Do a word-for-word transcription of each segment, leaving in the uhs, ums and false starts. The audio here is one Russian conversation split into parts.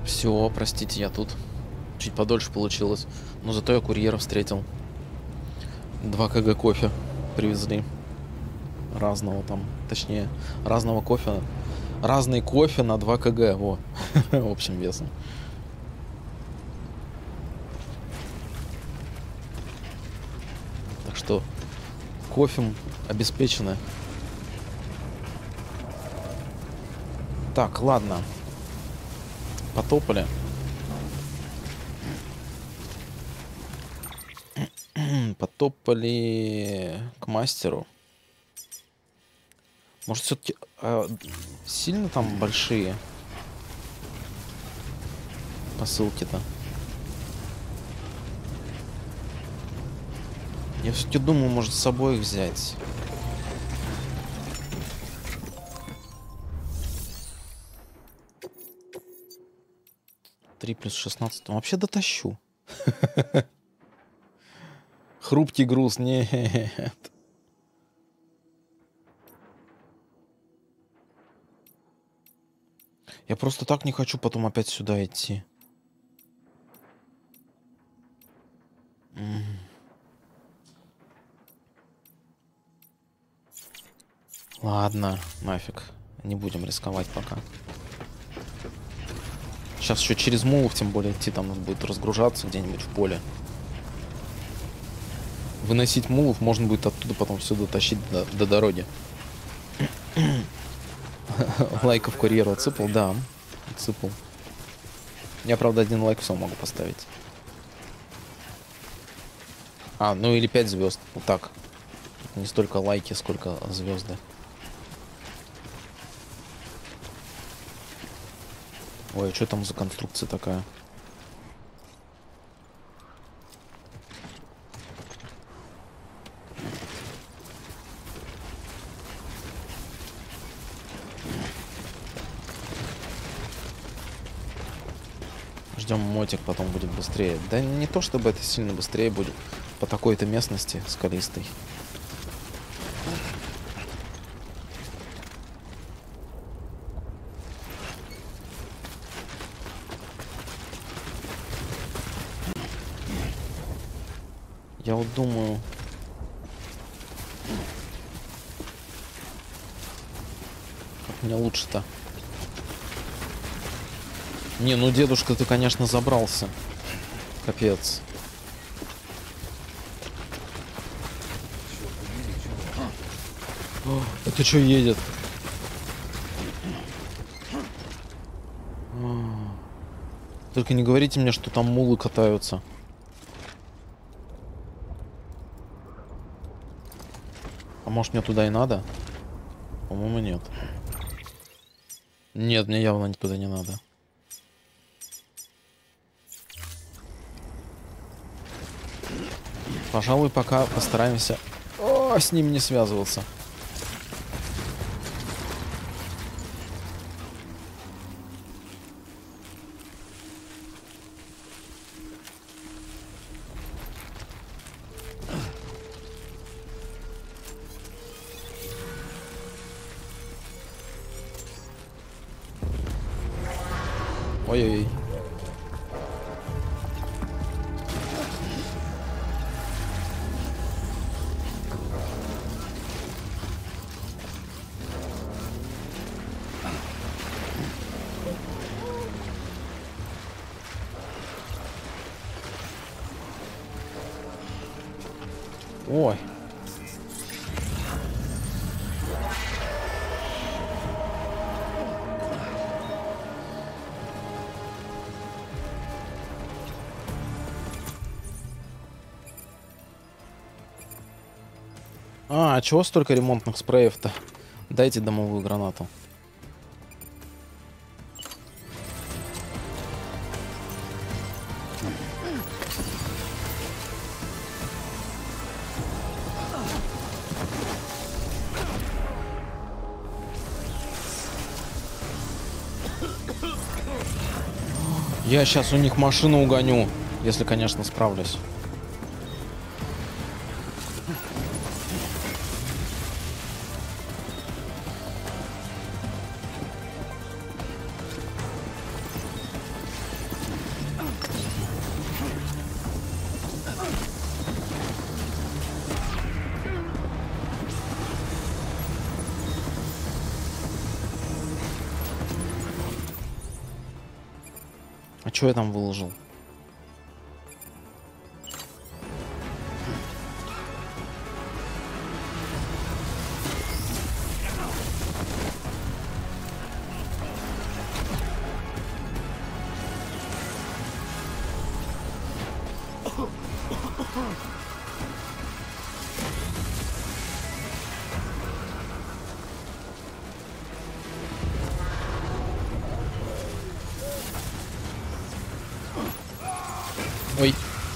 Все, простите, я тут. Чуть подольше получилось. Но зато я курьера встретил. два кг кофе привезли. Разного там. Точнее, разного кофе. Разный кофе на два кг. Во. Общим весом. Так что кофе обеспечено. Так, ладно. Потопали. Потопали к мастеру. Может, все-таки э, сильно там большие посылки-то? Я все-таки думаю, может, с собой их взять. три плюс шестнадцать. Вообще дотащу. Хрупкий груз. Нет. Я просто так не хочу потом опять сюда идти. Ладно, нафиг. Не будем рисковать пока. Сейчас еще через мулов, тем более, идти там надо будет разгружаться где-нибудь в поле. Выносить мулов можно будет оттуда потом все дотащить до, до дороги. Лайков курьеру отсыпал? Да, отсыпал. Я, правда, один лайк все могу поставить. А, ну или пять звезд. Вот так. Не столько лайки, сколько звезды. Ой, а что там за конструкция такая? Ждем мотик, потом будет быстрее. Да не то чтобы это сильно быстрее будет по такой-то местности скалистой. Я вот думаю... Как мне лучше-то? Не, ну дедушка, ты, конечно, забрался. Капец. О, это что едет? Только не говорите мне, что там мулы катаются. А может, мне туда и надо? По-моему, нет. Нет, мне явно туда не надо. Пожалуй, пока постараемся О, с ним не связываться. Ой-ой-ой. Ой. А, а чего столько ремонтных спреев-то? Дайте дымовую гранату. Я сейчас у них машину угоню, если, конечно, справлюсь. Что я там выложил? Ой.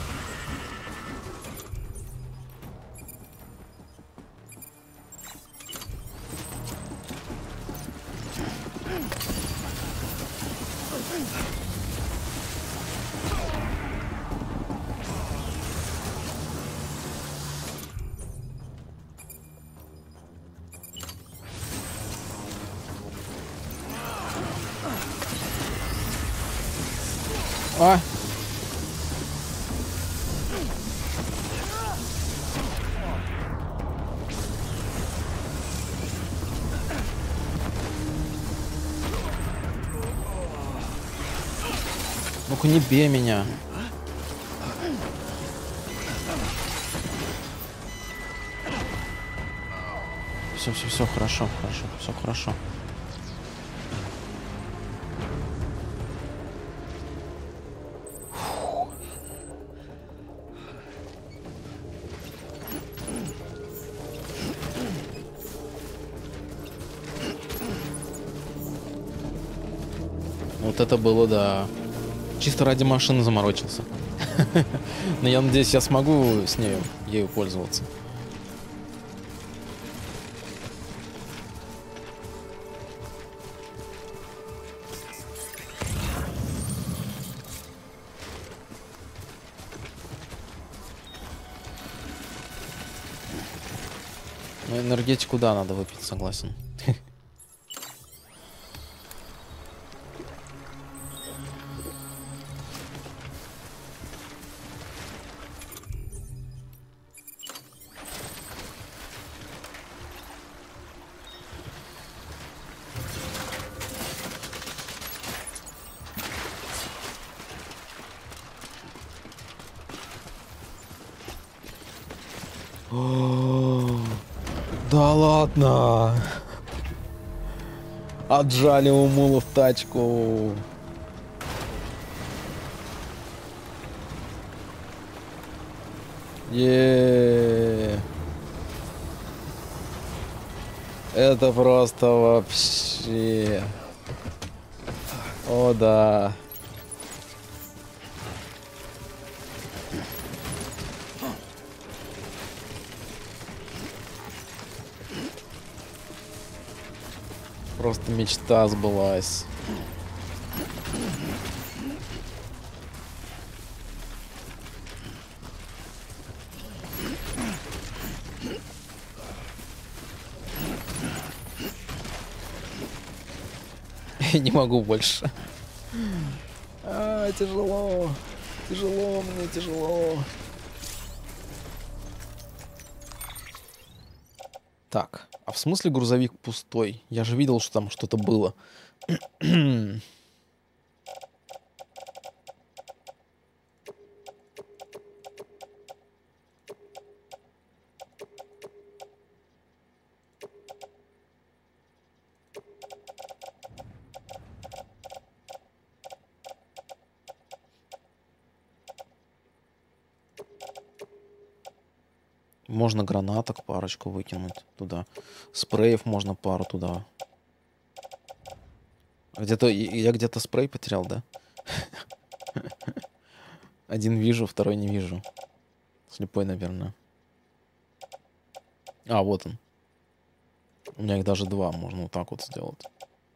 А! Ну-ка не бей меня. Все, все, все, хорошо, хорошо, все хорошо. Вот это было, да. Чисто ради машины заморочился. Но я надеюсь, я смогу с нею, ею пользоваться. Ну, энергетику, да, надо выпить, согласен. Да ладно. Отжали у мула в тачку. Е. Это просто вообще. О да. Просто мечта сбылась. Не могу больше. А, тяжело. Тяжело мне, тяжело. Так, а в смысле грузовик пустой? Я же видел, что там что-то было. Можно гранаток парочку выкинуть туда. Спреев можно пару туда. Где-то я где-то спрей потерял, да? Один вижу, второй не вижу. Слепой, наверное. А, вот он. У меня их даже два, можно вот так вот сделать.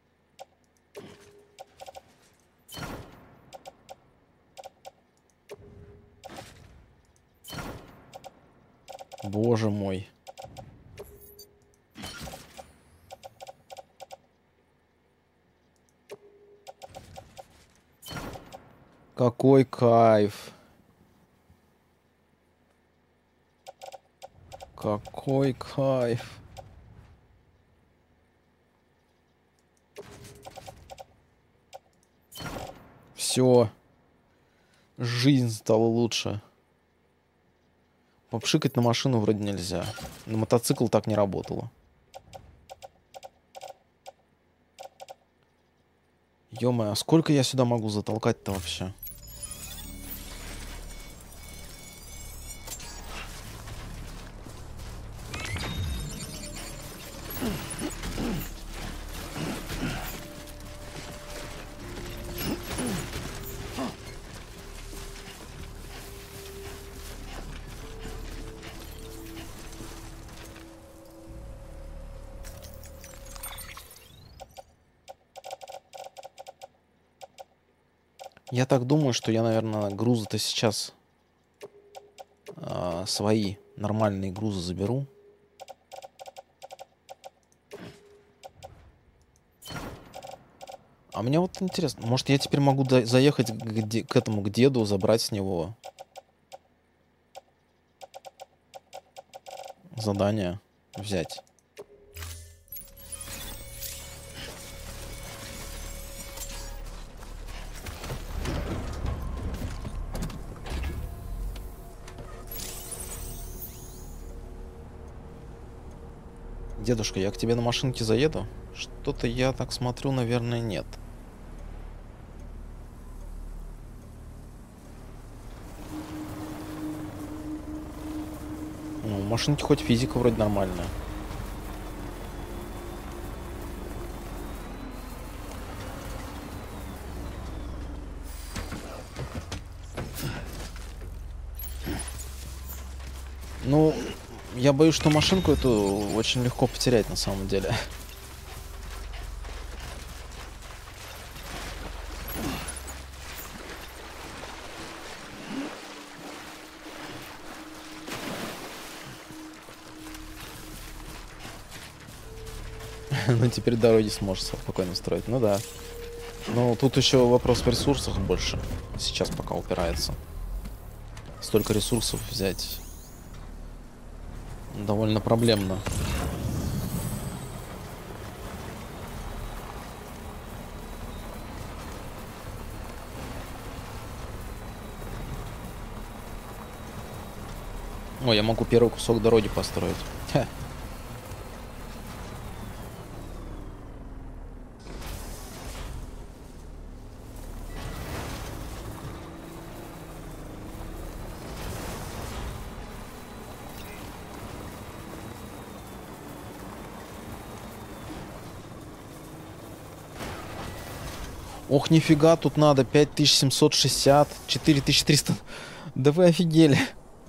Боже мой. Какой кайф. Какой кайф. Все. Жизнь стала лучше. Попшикать на машину вроде нельзя. На мотоцикл так не работало. Ё-моё, а сколько я сюда могу затолкать-то вообще? Я так думаю, что я, наверное, грузы-то сейчас э, свои нормальные грузы заберу. А мне вот интересно, может, я теперь могу заехать к, де к этому, к деду, забрать с него задание, взять. Дедушка, я к тебе на машинке заеду? Что-то я так смотрю, наверное, нет. Ну, у машинки хоть физика вроде нормальная. Ну, я боюсь, что машинку эту очень легко потерять на самом деле. Ну, теперь дороги сможешь спокойно строить. Ну да. Ну, тут еще вопрос в ресурсах больше. Сейчас пока упирается. Столько ресурсов взять довольно проблемно. О, я могу первый кусок дороги построить. Ха. Ох, нифига, тут надо пять тысяч семьсот шестьдесят, четыре тысячи триста. Да вы офигели.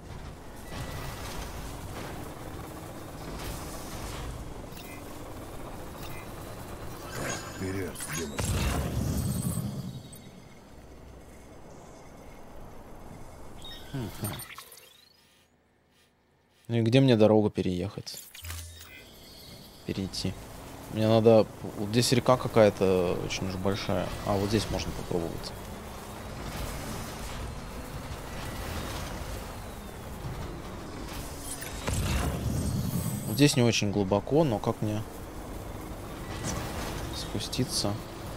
Вперед, демон. Ну и где мне дорогу переехать? Перейти. Мне надо... Вот здесь река какая-то очень уж большая. А, вот здесь можно попробовать. Вот здесь не очень глубоко, но как мне спуститься?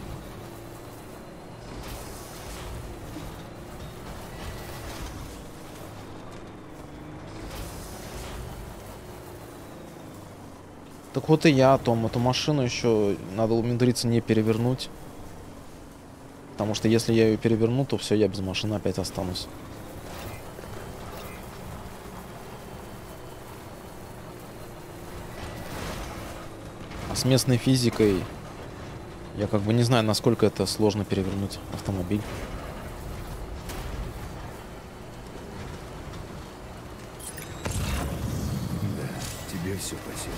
Так вот и я о том, эту машину еще надо умудриться не перевернуть. Потому что если я ее переверну, то все, я без машины опять останусь. А с местной физикой я как бы не знаю, насколько это сложно перевернуть автомобиль. Да, тебе все по силам.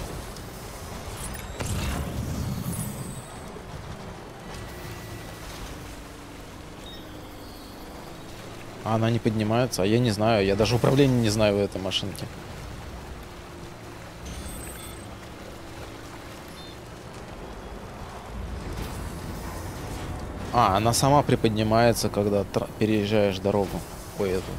А она не поднимается, а я не знаю. Я даже управления не знаю в этой машинке. А, она сама приподнимается, когда переезжаешь дорогу. Ой, эту.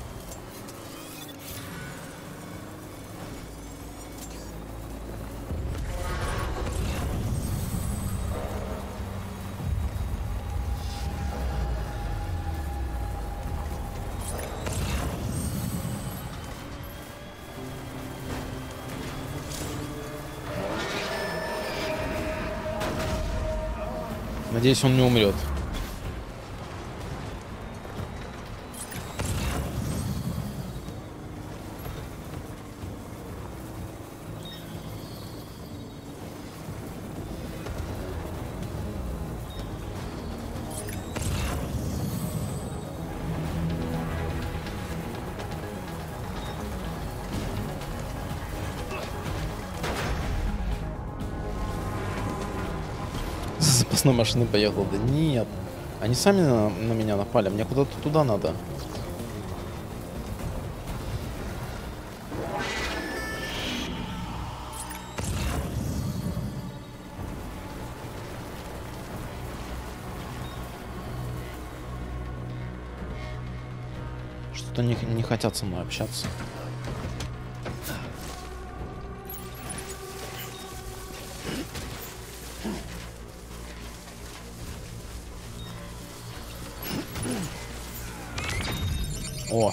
Надеюсь, он не умрет. Запасной машины поехал. Да нет. Они сами на, на меня напали. Мне куда-то туда надо. Что-то не, не хотят со мной общаться. О.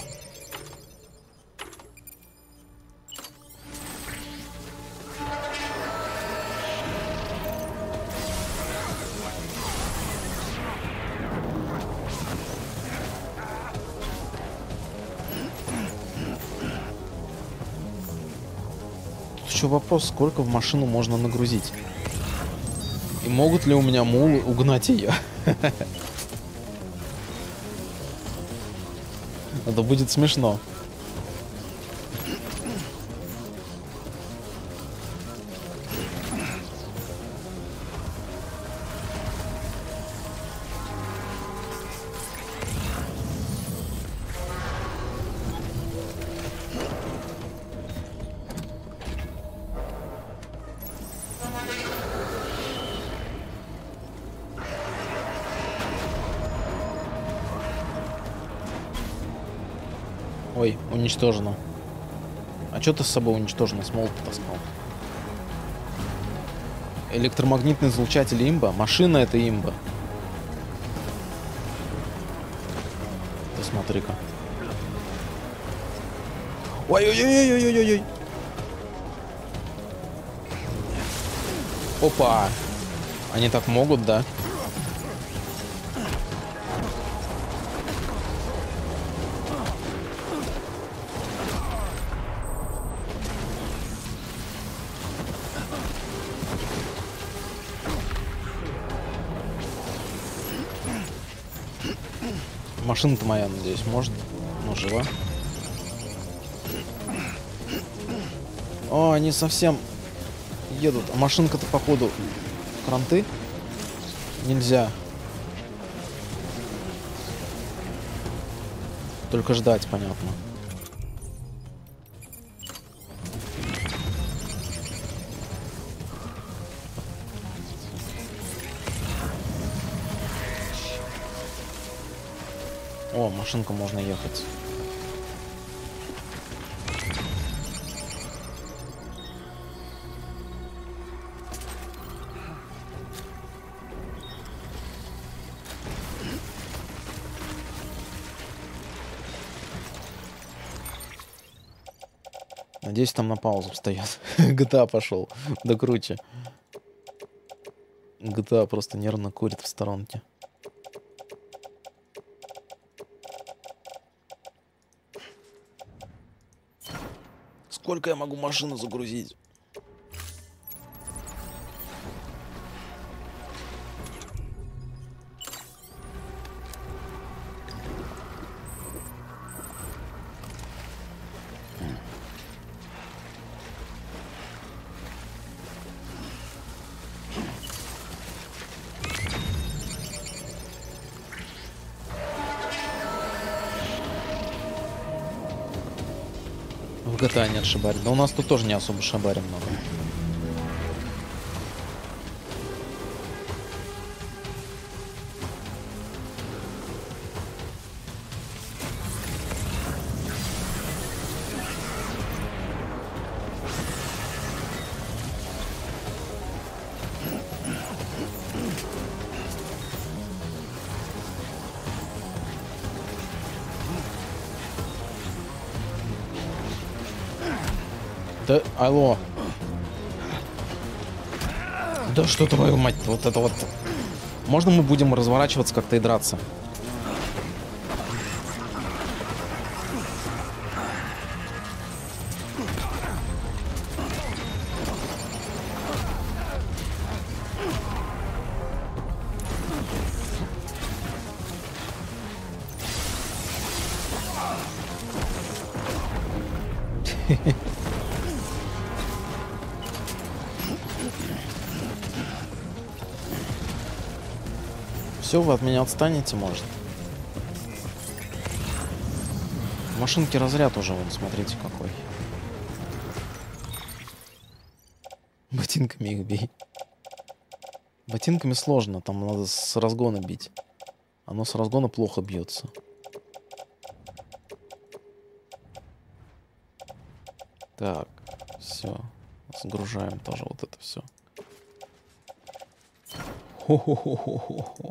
Тут еще вопрос, сколько в машину можно нагрузить? И могут ли у меня мулы угнать ее? Это будет смешно. Ой, уничтожено. А что ты с собой уничтожено? Смол потаскал. Электромагнитный излучатель имба? Машина это имба. Ты смотри-ка. Ой-ой-ой-ой-ой-ой-ой. Опа. Они так могут, да? Машина-то моя, надеюсь, может. Ну, жива. О, они совсем едут. А машинка-то, походу, кранты. Нельзя. Только ждать, понятно. О, машинка, можно ехать. Надеюсь, там на паузу стоят. джи ти эй пошел. Да круче. джи ти эй просто нервно курит в сторонке. Сколько я могу машину загрузить? В джи ти эй нет шибарин. Но у нас тут тоже не особо шибарин много. Да, алло. Да что твою мать, вот это вот. Можно мы будем разворачиваться как-то и драться? Все, вы от меня отстанете, может. В машинке разряд уже, вон, смотрите какой. Ботинками их бей. Ботинками сложно, там надо с разгона бить. Оно с разгона плохо бьется. Так, все. Сгружаем тоже вот это все. Хо-хо-хо-хо-хо.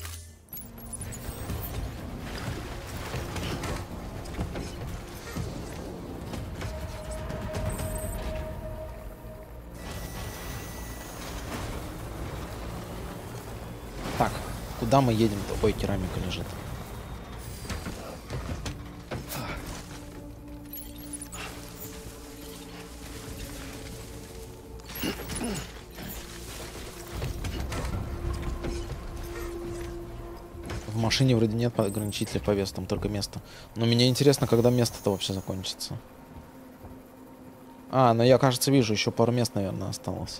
Так, куда мы едем-то? Ой, керамика лежит. В машине вроде нет ограничителя по весу, там только место. Но мне интересно, когда место-то вообще закончится. А, ну я, кажется, вижу, еще пару мест, наверное, осталось.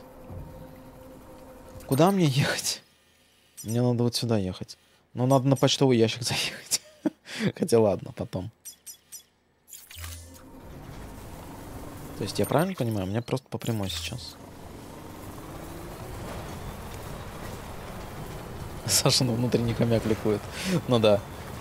Куда мне ехать? Мне надо вот сюда ехать. Но надо на почтовый ящик заехать. Хотя ладно, потом. То есть я правильно понимаю? Мне просто по прямой сейчас. Саша на внутренний хомяк ликует. Ну да.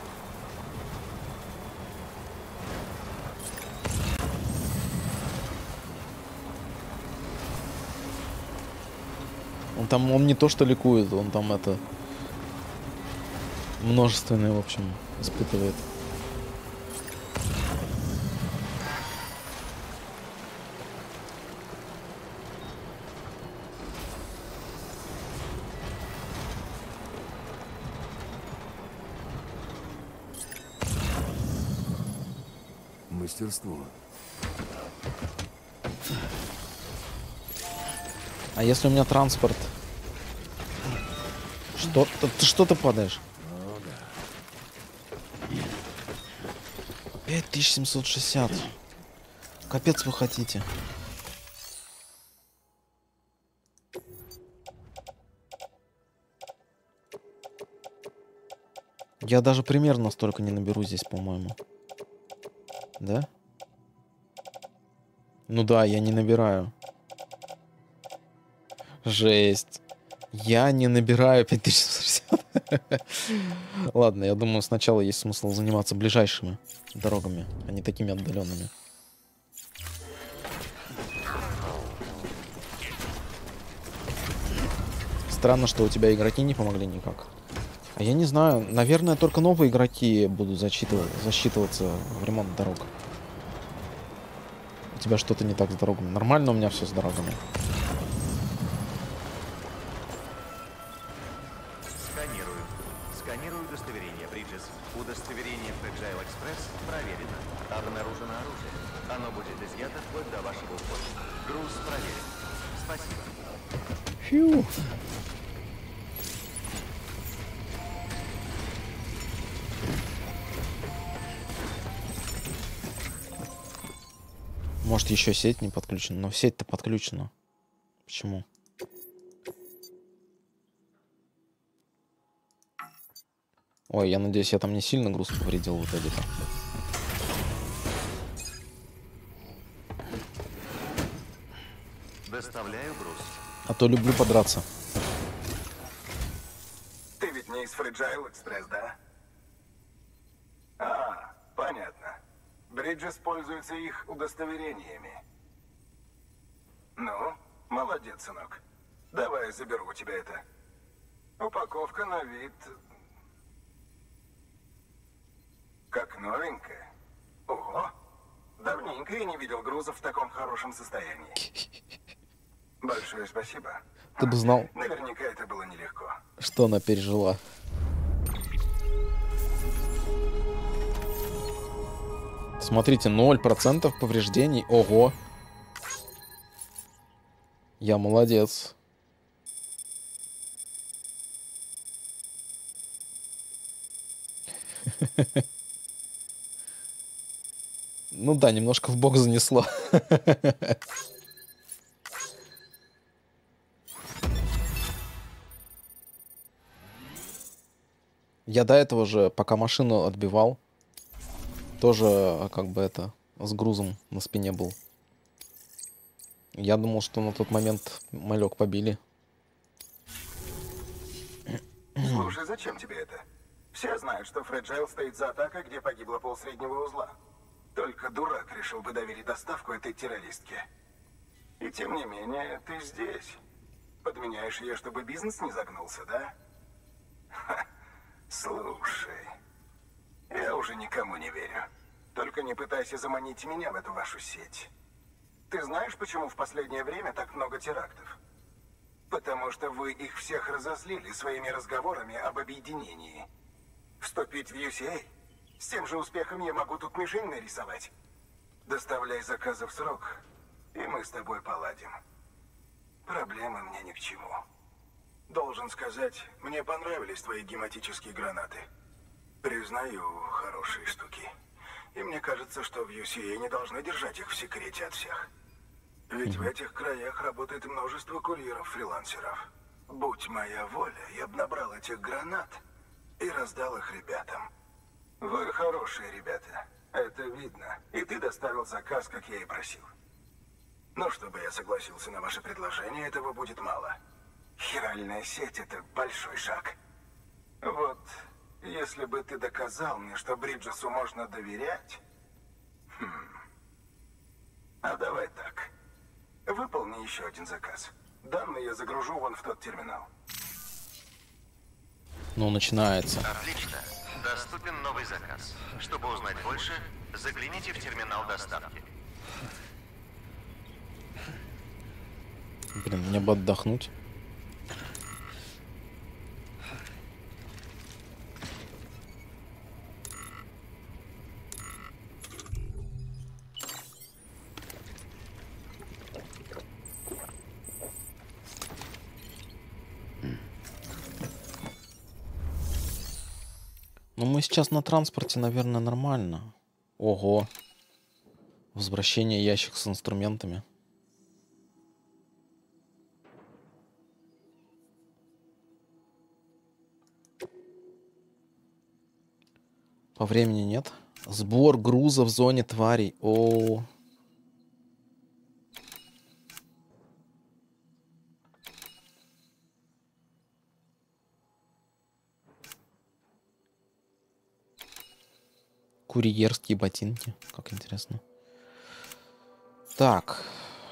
Он там, он не то что ликует, он там это... множественное, в общем, испытывает. Мастерство. А если у меня транспорт? Что? Ты что ты падаешь? пять тысяч семьсот шестьдесят. Капец вы хотите. Я даже примерно столько не наберу здесь, по-моему. Да? Ну да, я не набираю. Жесть. Я не набираю пять тысяч шестьдесят. Ладно, я думаю, сначала есть смысл заниматься ближайшими дорогами, а не такими отдаленными. Странно, что у тебя игроки не помогли никак. А я не знаю, наверное, только новые игроки будут засчитываться, засчитываться в ремонт дорог. У тебя что-то не так с дорогами. Нормально у меня все с дорогами. Сканирую. Сканирую удостоверение, Бриджес. Удостоверение Fragile Express проверено. Обнаружено оружие. Оно будет изъято вплоть до вашего ухода. Груз проверен. Спасибо. Фью. Может, еще сеть не подключена, но сеть-то подключена. Почему? Ой, я надеюсь, я там не сильно груз повредил в итоге-то. Доставляю груз. А то люблю подраться. Ты ведь не из Fragile Express, да? А, понятно. Бриджес пользуется их удостоверениями. Ну, молодец, сынок. Давай я заберу у тебя это. Упаковка на вид... как новенькая. Ого! Давненько я не видел грузов в таком хорошем состоянии. Большое спасибо. Ты бы знал, Наверняка это было нелегко. что она пережила. Смотрите, ноль процентов повреждений. Ого. Я молодец. Ну да, немножко в бок занесло. Я до этого же, пока машину отбивал, тоже как бы это, с грузом на спине был. Я думал, что на тот момент малек побили. Слушай, зачем тебе это? Все знают, что Фреджайл стоит за атакой, где погибло полсреднего узла. Только дурак решил бы доверить доставку этой террористке. И тем не менее, ты здесь. Подменяешь ее, чтобы бизнес не загнулся, да? Ха. Слушай, я уже никому не верю. Только не пытайся заманить меня в эту вашу сеть. Ты знаешь, почему в последнее время так много терактов? Потому что вы их всех разозлили своими разговорами об объединении. Вступить в ю си эй? С тем же успехом я могу тут мишень нарисовать. Доставляй заказы в срок, и мы с тобой поладим. Проблемы мне ни к чему. Должен сказать, мне понравились твои гематические гранаты. Признаю, хорошие штуки. И мне кажется, что в ю си эй не должны держать их в секрете от всех. Ведь в этих краях работает множество курьеров-фрилансеров. Будь моя воля, я бы набрал этих гранат и раздал их ребятам. Вы хорошие ребята, это видно. И ты доставил заказ, как я и просил. Но чтобы я согласился на ваше предложение, этого будет мало. Хиральная сеть — это большой шаг. Вот, если бы ты доказал мне, что Бриджесу можно доверять... Хм. А давай так. Выполни еще один заказ. Данные я загружу вон в тот терминал. Ну, начинается. Отлично. Доступен новый заказ. Чтобы узнать больше, загляните в терминал доставки. Блин, мне бы отдохнуть. Ну, мы сейчас на транспорте, наверное, нормально. Ого. Возвращение ящик с инструментами. По времени нет. Сбор груза в зоне тварей. О. Курьерские ботинки. Как интересно. Так.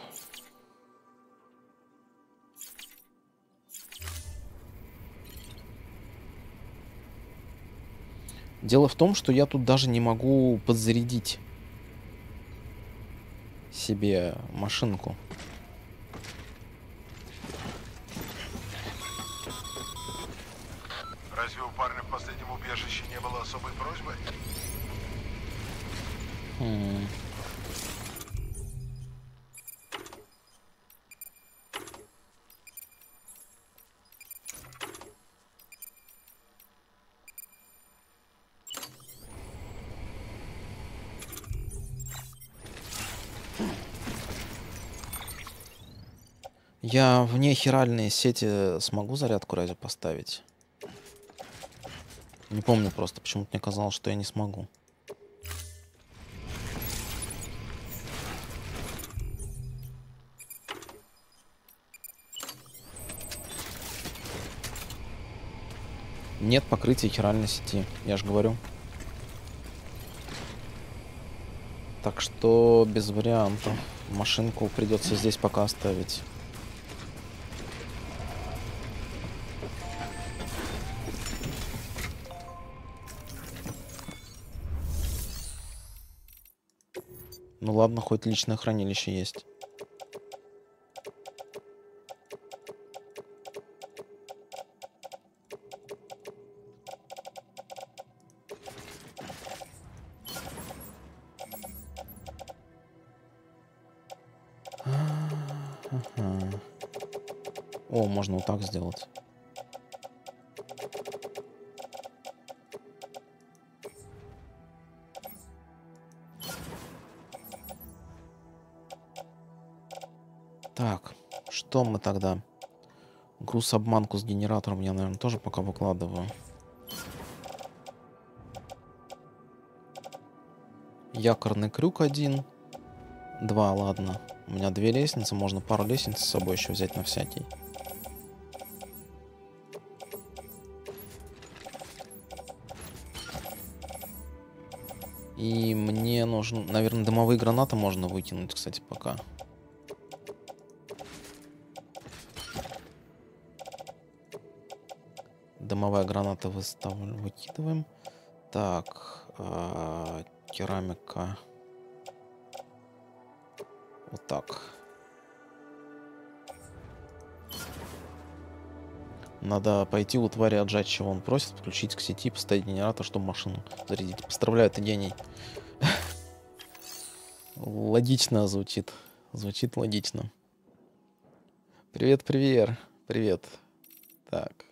Дело в том, что я тут даже не могу подзарядить себе машинку. Разве у парня в последнем убежище не было особой просьбы? Хм. Я вне хиральные сети смогу зарядку разве поставить? Не помню просто, почему-то мне казалось, что я не смогу. Нет покрытия хиральной сети, я же говорю. Так что без вариантов. Машинку придется здесь пока оставить. Ну ладно, хоть личное хранилище есть. Ага. О, можно вот так сделать. Так, что мы тогда? Груз-обманку с генератором я, наверное, тоже пока выкладываю. Якорный крюк один. Два, ладно. У меня две лестницы, можно пару лестниц с собой еще взять на всякий. И мне нужно, наверное, дымовые гранаты можно выкинуть, кстати, пока. Дымовая граната выставляем, выкидываем. Так, э, керамика. Вот так. Надо пойти у твари отжать, чего он просит, подключить к сети, поставить генератор, чтобы машину зарядить. Поздравляю, ты гений. Логично звучит. Звучит логично. Привет, привет. Привет. Так.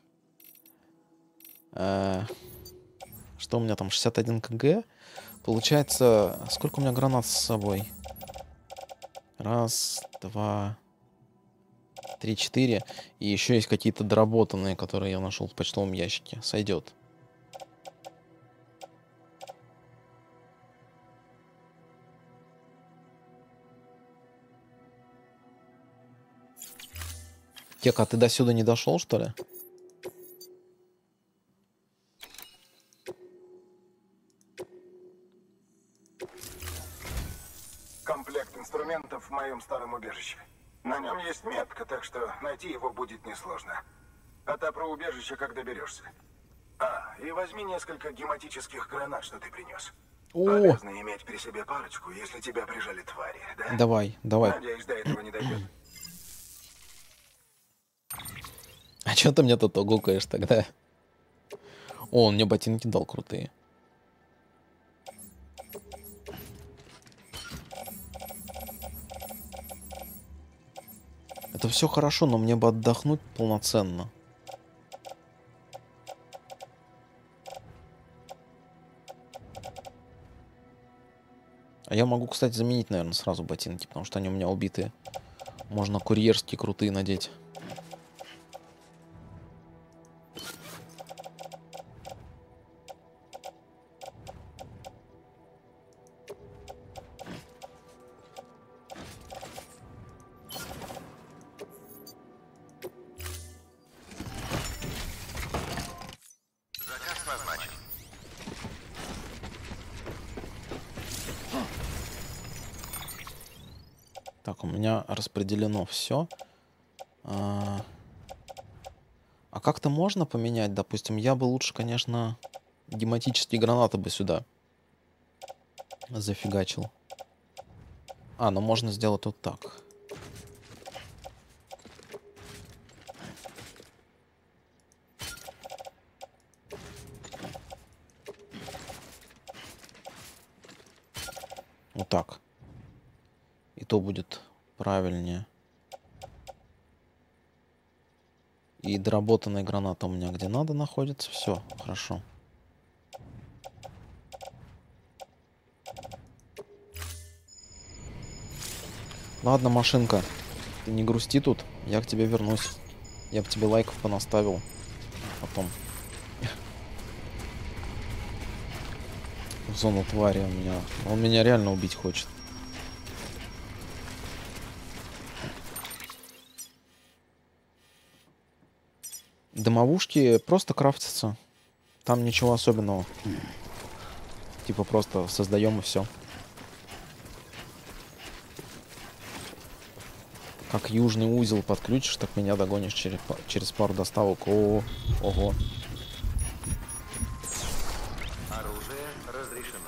А, что у меня там? шестьдесят один кг. Получается, сколько у меня гранат с собой? Раз, два, три, четыре. И еще есть какие-то доработанные, которые я нашел в почтовом ящике. Сойдет. Тека, а ты до сюда не дошел, что ли? Комплект инструментов в моем старом убежище. На нем есть метка, так что найти его будет несложно. А та про убежище, как доберешься. А, и возьми несколько гематических гранат, что ты принес. О! Полезно иметь при себе парочку, если тебя прижали твари, да? Давай, давай. Надеюсь, до этого не дойдет. А чё ты мне тут огукаешь тогда? О, он мне ботинки дал крутые. Это все хорошо, но мне бы отдохнуть полноценно. А я могу, кстати, заменить, наверное, сразу ботинки, потому что они у меня убитые. Можно курьерские крутые надеть. Заказ назначен. Так, у меня распределено все. А, а как-то можно поменять, допустим, я бы лучше, конечно, гематические гранаты бы сюда зафигачил. А, ну можно сделать вот так. Вот так. И то будет правильнее. И доработанная граната у меня где надо находится. Все, хорошо. Ладно, машинка, ты не грусти тут. Я к тебе вернусь. Я бы тебе лайков понаставил. Потом. В зону твари у меня. Он меня реально убить хочет. Домовушки просто крафтятся. Там ничего особенного. Типа просто создаем и все. Как южный узел подключишь, так меня догонишь через, через пару доставок. О, ого. Оружие разрешено.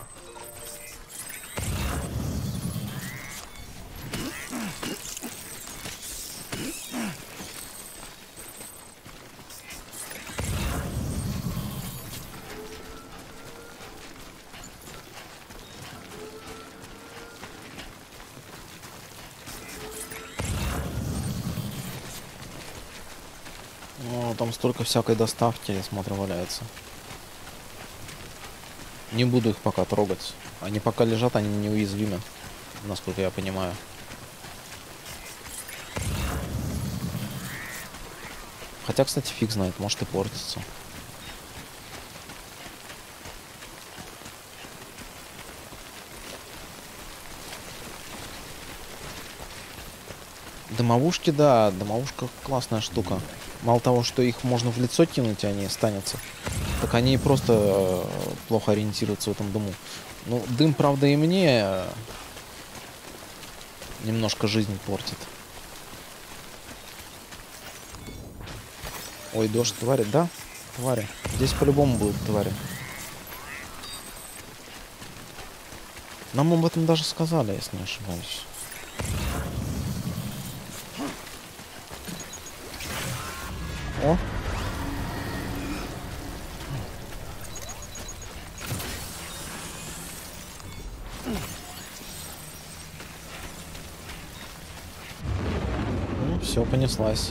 Ну, там столько всякой доставки, я смотрю, валяется. Не буду их пока трогать. Они пока лежат, они неуязвимы, насколько я понимаю. Хотя, кстати, фиг знает, может и портится. Дымовушки, да, дымовушка классная штука. Мало того, что их можно в лицо кинуть, и они останутся, так они просто э, плохо ориентируются в этом дыму. Ну, дым, правда, и мне э, немножко жизнь портит. Ой, дождь, твари, да? Твари. Здесь по-любому будут твари. Нам об этом даже сказали, если не ошибаюсь. О! Ну, все, понеслась.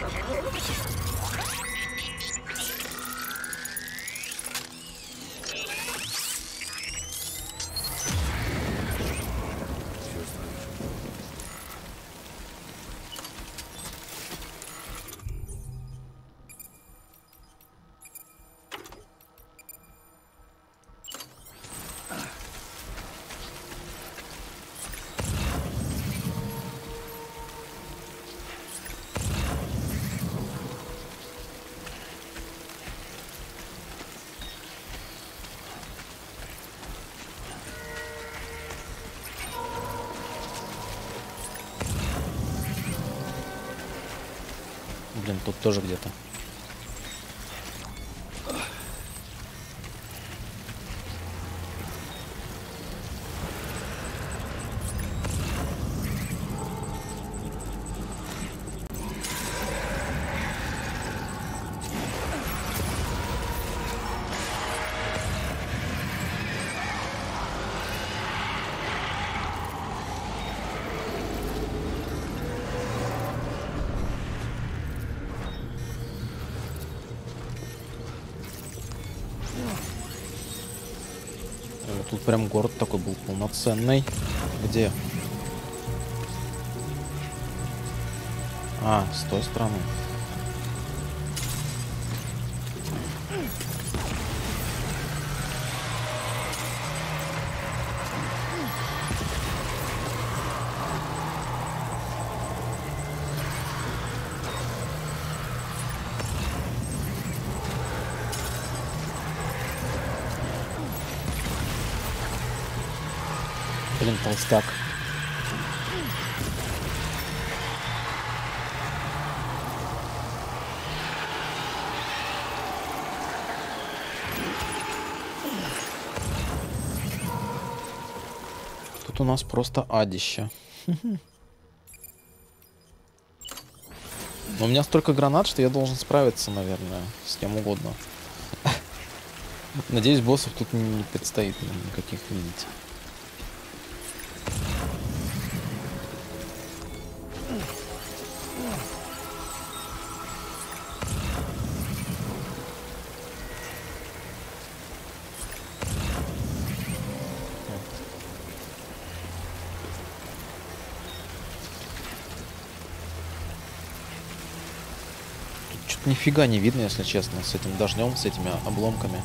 Блин, тут тоже где-то. Тут прям город такой был полноценный. Где? А, с той стороны. Блин, толстяк. Тут у нас просто адище. Но у меня столько гранат, что я должен справиться, наверное, с кем угодно. Надеюсь, боссов тут не предстоит никаких видеть. Что-то нифига не видно, если честно, с этим дождем, с этими обломками.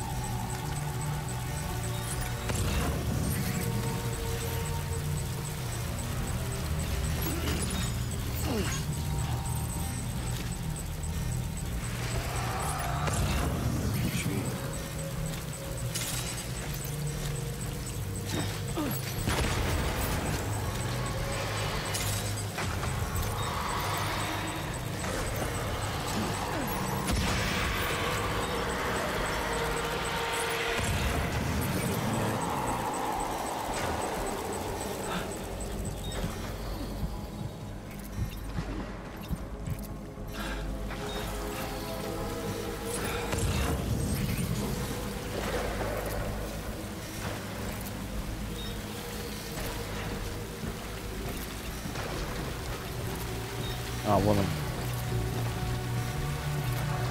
А, вон он.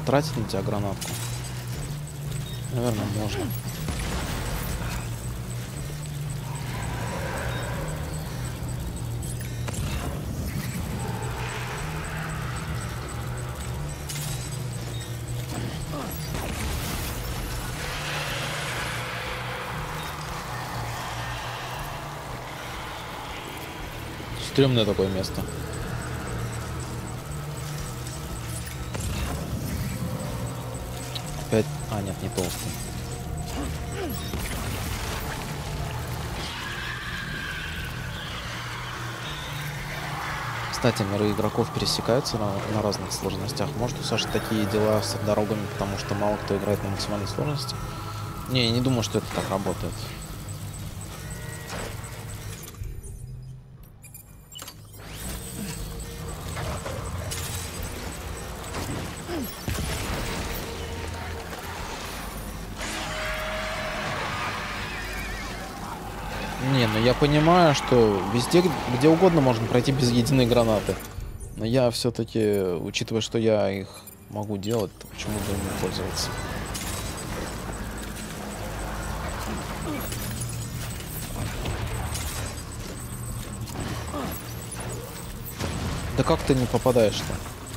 потратить на тебя гранатку? Наверное, можно. Стремное такое место. Опять... А, нет, не толстый. Кстати, миры игроков пересекаются на, на разных сложностях. Может, у Саши такие дела с дорогами, потому что мало кто играет на максимальной сложности? Не, я не думаю, что это так работает. Не, ну я понимаю, что везде, где угодно можно пройти без единой гранаты. Но я все-таки, учитывая, что я их могу делать, то почему бы им не пользоваться? Да как ты не попадаешь-то?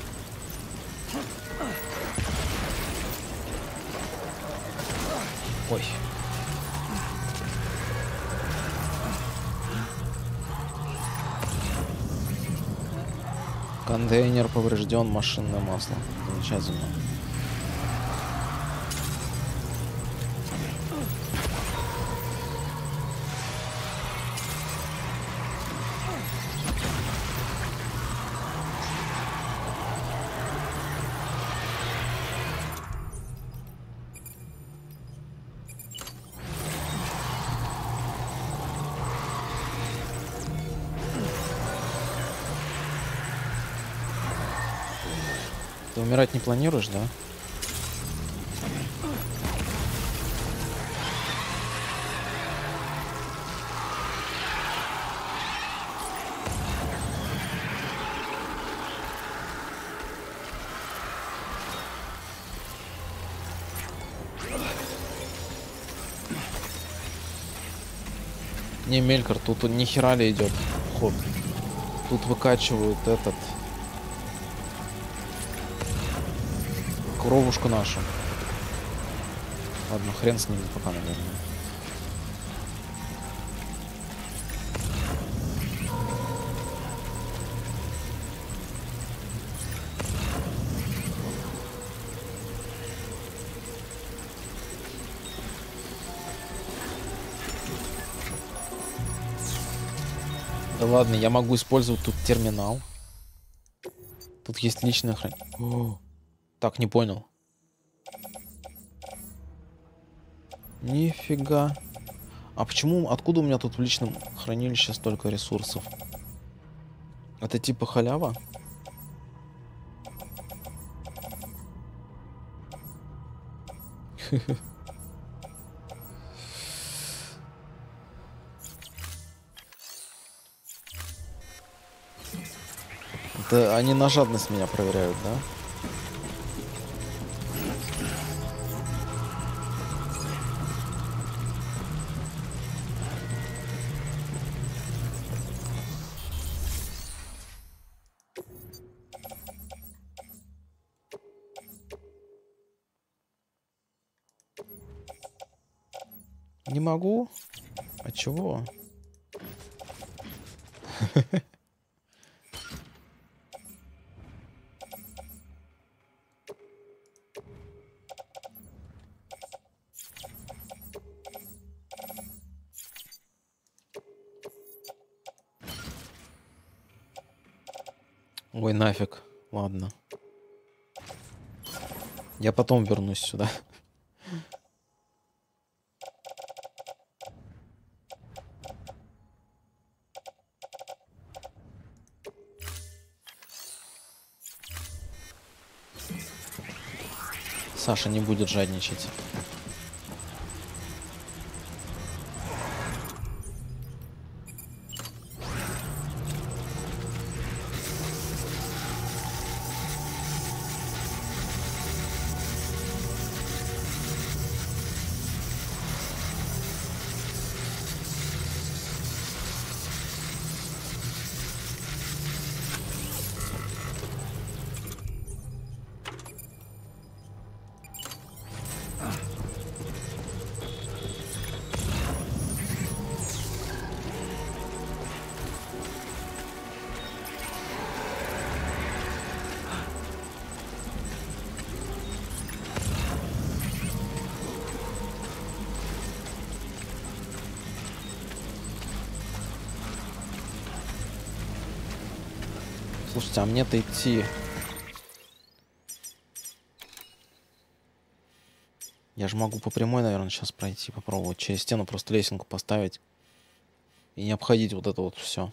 Ой. Контейнер поврежден, машинное масло. Замечательно. Ты умирать не планируешь, да? Не, Мелькар, тут ни хера ли идет ход. Тут выкачивают этот... Кровушку нашу. Ладно, хрен с ними пока, наверное. Да ладно, я могу использовать тут терминал. Тут есть личная хранилище. Так, не понял. Нифига. А почему, откуда у меня тут в личном хранилище столько ресурсов? Это типа халява? Это они на жадность меня проверяют, да? Не могу? А чего? Ой, нафиг. Ладно. Я потом вернусь сюда. Саша не будет жадничать. Слушайте, а мне-то идти... Я же могу по прямой, наверное, сейчас пройти, попробовать через стену просто лесенку поставить. И не обходить вот это вот все.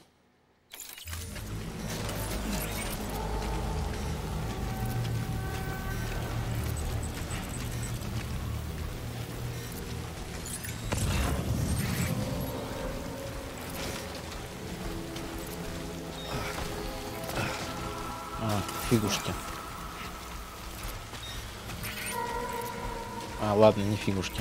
А, фигушки. А, ладно, не фигушки.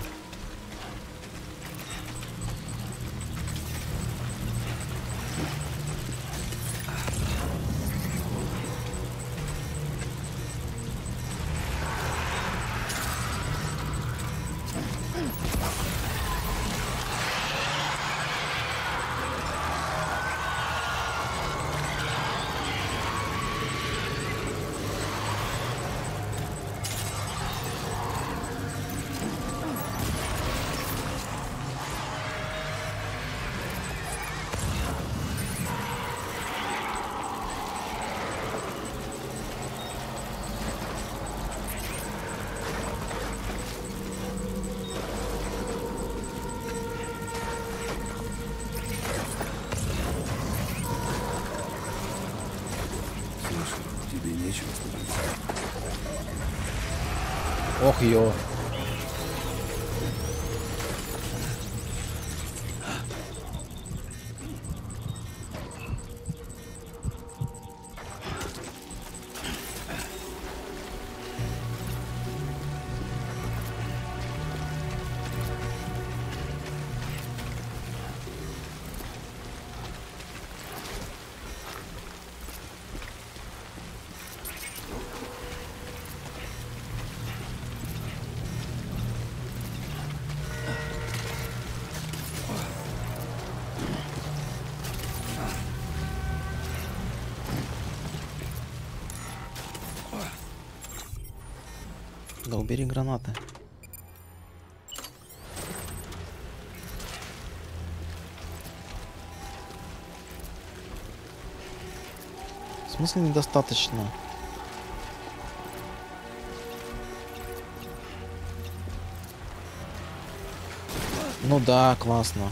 Тебе нечего сказать. Ох, ё. Да убери гранаты. В смысле недостаточно? Ну да, классно.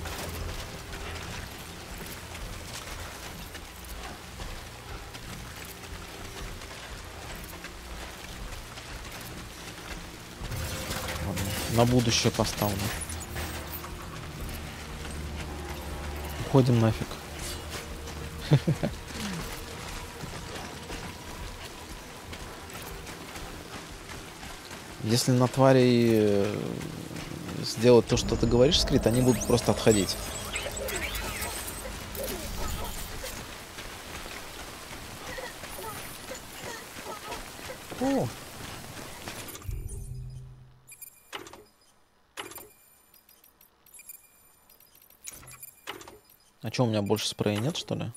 На будущее поставлю. Уходим нафиг. Если на тварей сделать то, что ты говоришь, скрит, они будут просто отходить. О! А что, у меня больше спрея нет, что ли?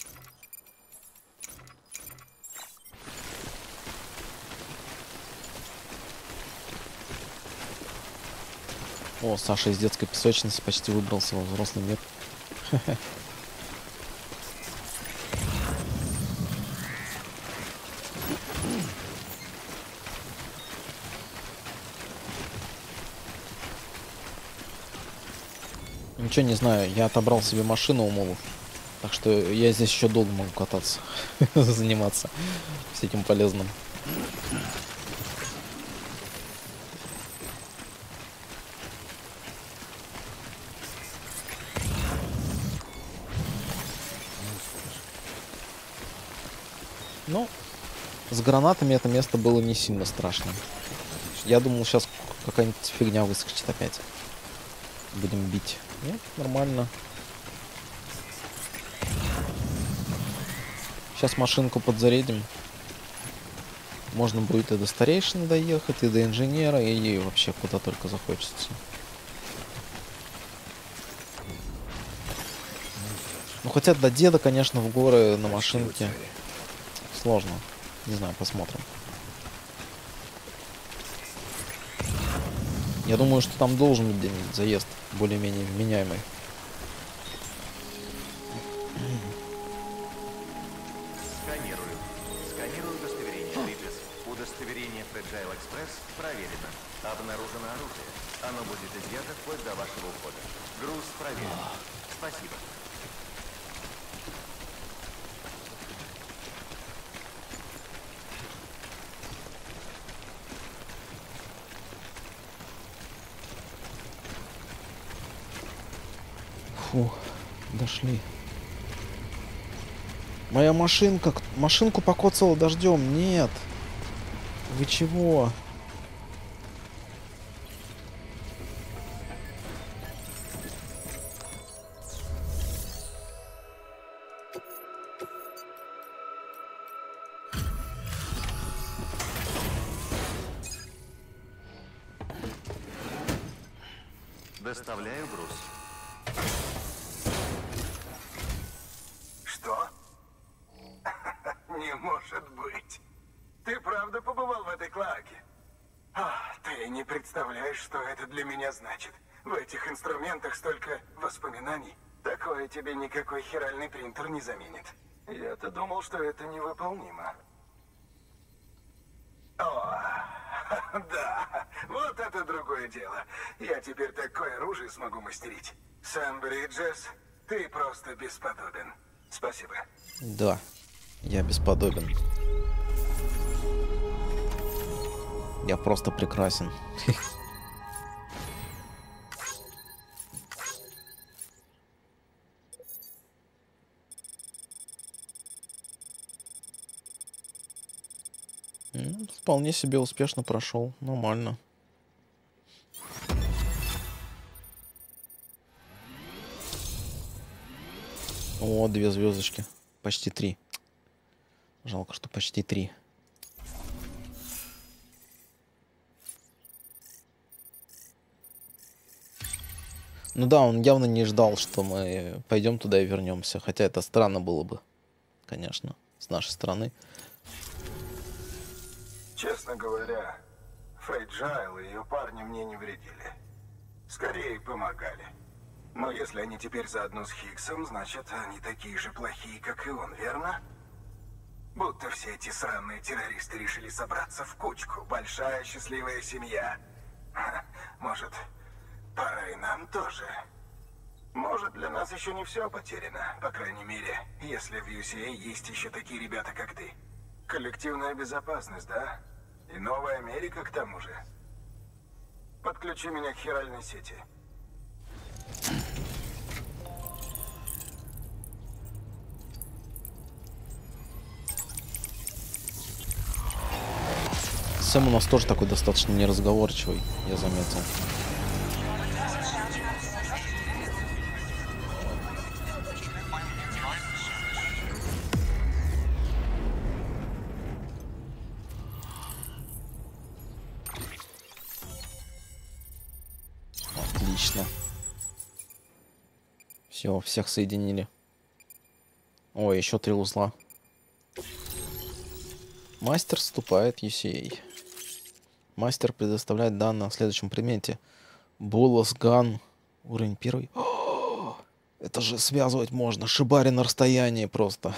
О, Саша из детской песочницы почти выбрался во взрослый мир. Ничего не знаю, я отобрал себе машину у молов. Так что я здесь еще долго могу кататься, заниматься всяким полезным. Ну, с гранатами это место было не сильно страшно. Я думал, сейчас какая-нибудь фигня выскочит опять. Будем бить. Нет, нормально. Сейчас машинку подзарядим. Можно будет и до старейшины доехать, и до инженера, и вообще куда только захочется. Ну хотя до деда, конечно, в горы на машинке сложно. Не знаю, посмотрим. Я думаю, что там должен быть где-нибудь заезд более-менее вменяемый. Сканирую. Fragile Express проверено. Обнаружено оружие. Оно будет изъято вплоть до вашего ухода. Груз проверен. Спасибо. Фух, дошли. Моя машинка, машинку покоцала дождем. Нет. Вы чего? Доставляю груз. Что? Не может быть. Ты правда побывал в этой клоаке? А, ты не представляешь, что это для меня значит. В этих инструментах столько воспоминаний. Такое тебе никакой хиральный принтер не заменит. Я-то думал, что это невыполнимо. О, да, вот это другое дело. Я теперь такое оружие смогу мастерить. Сэм Бриджес, ты просто бесподобен. Спасибо. Да, я бесподобен. Я просто прекрасен. Вполне себе успешно прошел. Нормально. О, две звездочки. Почти три. Жалко, что почти три. Ну да, он явно не ждал, что мы пойдем туда и вернемся. Хотя это странно было бы, конечно, с нашей стороны. Честно говоря, Фрейджайл и ее парни мне не вредили. Скорее помогали. Но если они теперь заодно с Хиггсом, значит, они такие же плохие, как и он, верно? Будто все эти сраные террористы решили собраться в кучку. Большая счастливая семья. Ха, может, пора и нам тоже. Может, для нас еще не все потеряно. По крайней мере, если в ю си эй есть еще такие ребята, как ты. Коллективная безопасность, да? И новая Америка к тому же. Подключи меня к хиральной сети. Сэм у нас тоже такой достаточно неразговорчивый, я заметил. Отлично. Все, всех соединили. Ой, еще три узла. Мастер вступает в ю си эй. Мастер предоставляет данные о следующем предмете. Болос Ган. Уровень первый. О, это же связывать можно. Шибари на расстоянии просто.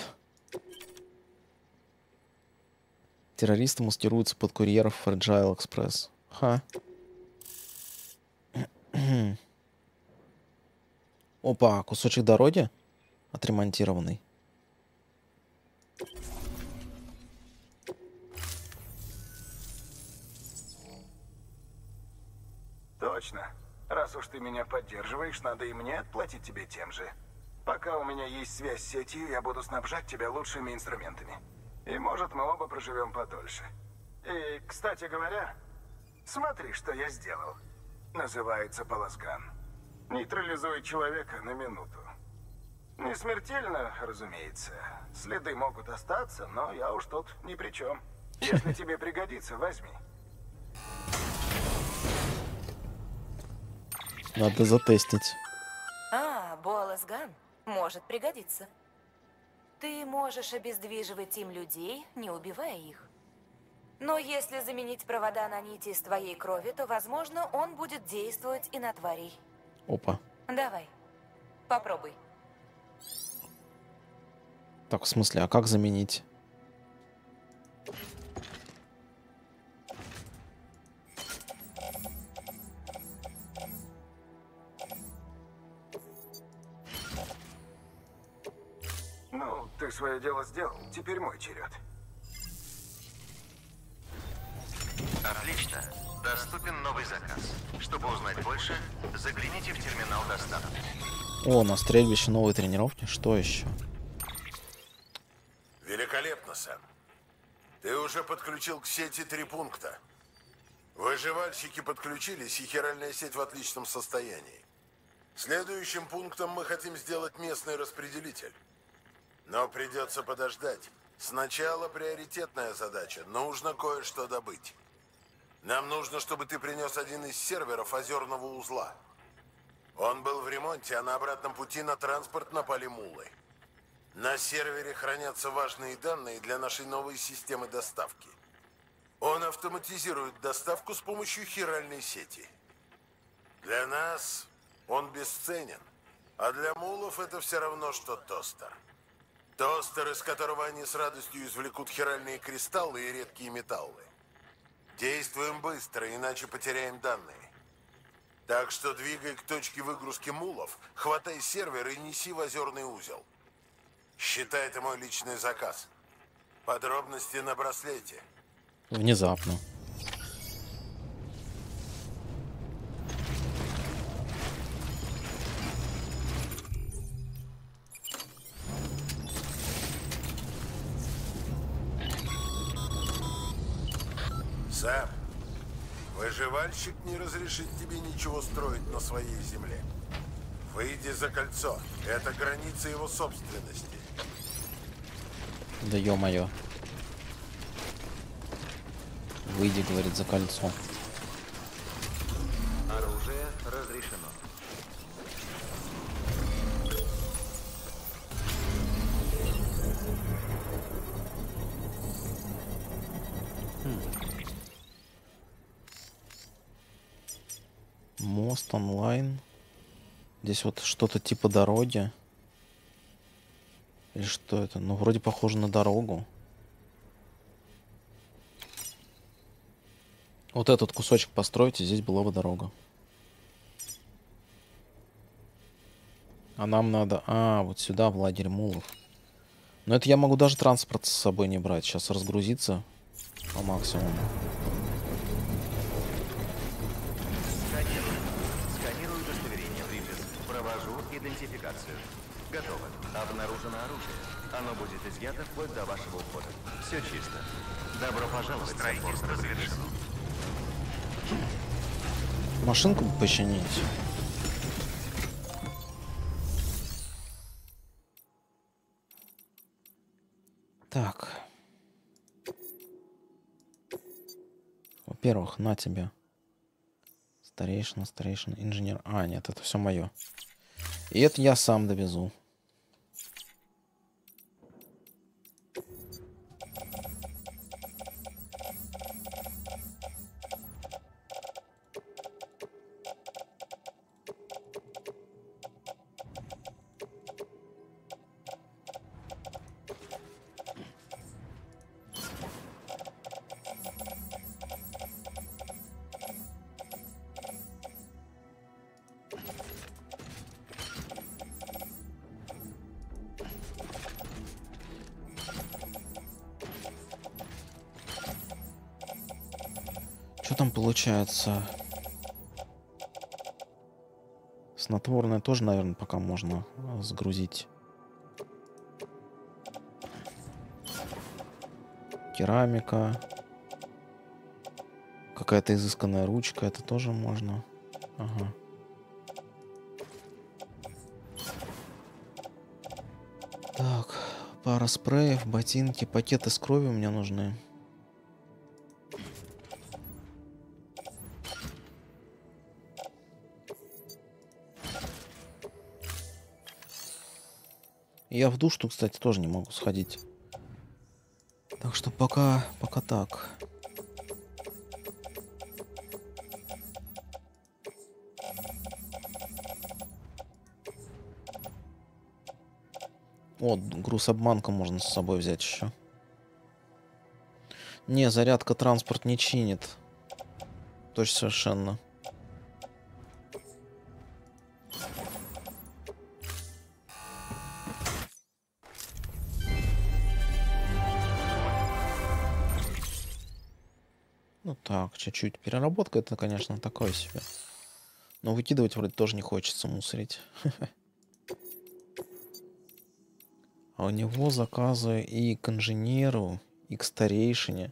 Террористы маскируются под курьеров Fragile Express. Ха. Опа, кусочек дороги отремонтированный. Точно. Раз уж ты меня поддерживаешь, надо и мне отплатить тебе тем же. Пока у меня есть связь с сетью, я буду снабжать тебя лучшими инструментами. И может, мы оба проживем подольше. И, кстати говоря, смотри, что я сделал. Называется полоскан. Нейтрализует человека на минуту. Не смертельно, разумеется. Следы могут остаться, но я уж тут ни при чем. Если тебе пригодится, возьми. Надо затестить. А, Болосган может пригодиться. Ты можешь обездвиживать им людей, не убивая их. Но если заменить провода на нити из твоей крови, то, возможно, он будет действовать и на тварей. Опа. Давай, попробуй. Так, в смысле, а как заменить? Ну, ты свое дело сделал. Теперь мой черед. Отлично. Доступен новый заказ. Чтобы узнать больше, загляните в терминал доставки. О, на стрельбище новые тренировки. Что еще? Великолепно, Сэм. Ты уже подключил к сети три пункта. Выживальщики подключились, и хиральная сеть в отличном состоянии. Следующим пунктом мы хотим сделать местный распределитель. Но придется подождать. Сначала приоритетная задача. Нужно кое-что добыть. Нам нужно, чтобы ты принес один из серверов озерного узла. Он был в ремонте, а на обратном пути на транспорт напали мулы. На сервере хранятся важные данные для нашей новой системы доставки. Он автоматизирует доставку с помощью хиральной сети. Для нас он бесценен, а для мулов это все равно, что тостер. Тостер, из которого они с радостью извлекут хиральные кристаллы и редкие металлы. Действуем быстро, иначе потеряем данные. Так что двигай к точке выгрузки мулов, хватай сервер и неси в озерный узел. Считай, это мой личный заказ. Подробности на браслете. Внезапно. Сэм, выживальщик не разрешит тебе ничего строить на своей земле. Выйди за кольцо. Это граница его собственности. Да ё-моё. Выйди, говорит, за кольцо. Оружие разрешено. Мост онлайн. Здесь вот что-то типа дороги. Или что это? Ну, вроде похоже на дорогу. Вот этот кусочек постройте, здесь была бы дорога. А нам надо... А, вот сюда, в лагерь мулов. Но это я могу даже транспорт с собой не брать. Сейчас разгрузиться по максимуму. Сканирую. Сканирую удостоверение, Бриджес. Провожу идентификацию. Готово. Обнаружено оружие. Оно будет изъято вплоть до вашего ухода. Все чисто. Добро пожаловать. Строительство завершено. Машинку бы починить. Так. Во-первых, на тебе. Старейшина, старейшина, инженер. А, нет, это все мое. И это я сам довезу. Что там получается? Снотворное тоже, наверное, пока можно загрузить. Керамика. Какая-то изысканная ручка. Это тоже можно. Ага. Так. Пара спреев, ботинки, пакеты с кровью мне нужны. Я в душ-то, кстати, тоже не могу сходить. Так что пока, пока так. О, груз-обманку можно с собой взять еще. Не, зарядка транспорт не чинит. Точно совершенно. Так, чуть-чуть. Переработка это, конечно, такое себе. Но выкидывать вроде тоже не хочется, мусорить. А у него заказы и к инженеру, и к старейшине,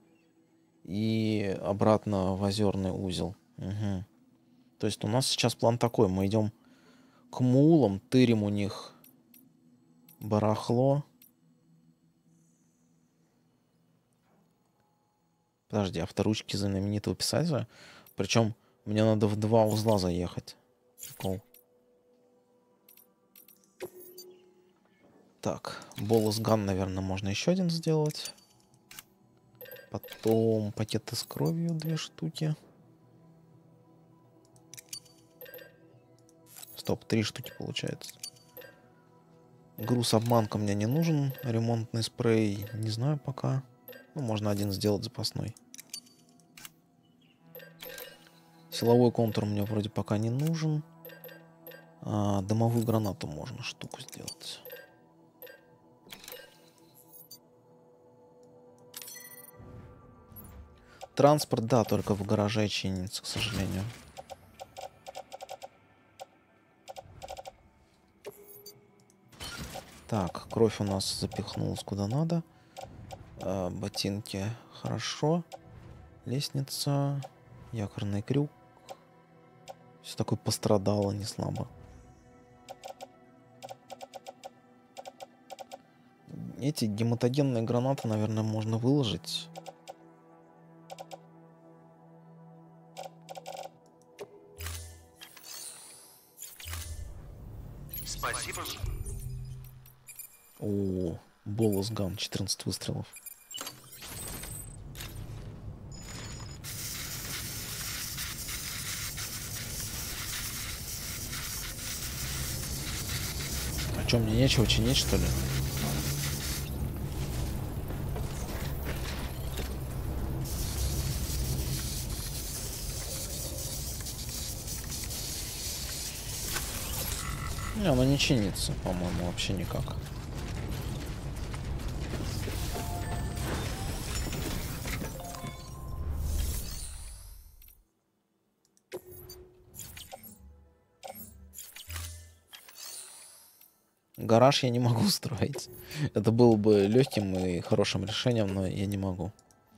и обратно в озерный узел. Угу. То есть у нас сейчас план такой. Мы идем к мулам, тырим у них барахло. Подожди, авторучки знаменитого писателя. Причем мне надо в два узла заехать. Прикол. Так, Болос Ган, наверное, можно еще один сделать. Потом пакеты с кровью, две штуки. Стоп, три штуки получается. Груз-обманка мне не нужен. Ремонтный спрей, не знаю пока. Ну, можно один сделать запасной. Силовой контур мне вроде пока не нужен. А, дымовую гранату можно штуку сделать. Транспорт, да, только в гараже чинится, к сожалению. Так, кровь у нас запихнулась куда надо. А, ботинки, хорошо. Лестница, якорный крюк. Все такое пострадало не слабо. Эти гематогенные гранаты, наверное, можно выложить. Спасибо. О, Болос Ган, четырнадцать выстрелов. А чё, мне нечего чинить, что ли? Не, оно не чинится, по-моему, вообще никак. Гараж я не могу устроить. Это было бы легким и хорошим решением, но я не могу.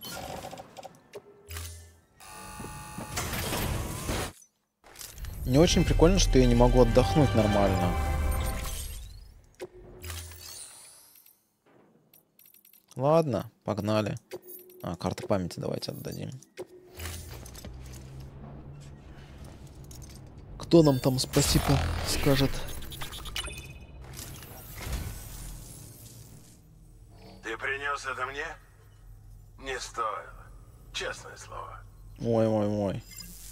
Не очень прикольно, что я не могу отдохнуть нормально. Ладно, погнали. А, карта памяти давайте отдадим. Кто нам там спасибо скажет? Ты принес это мне? Не стоило. Честное слово. Ой, ой, ой.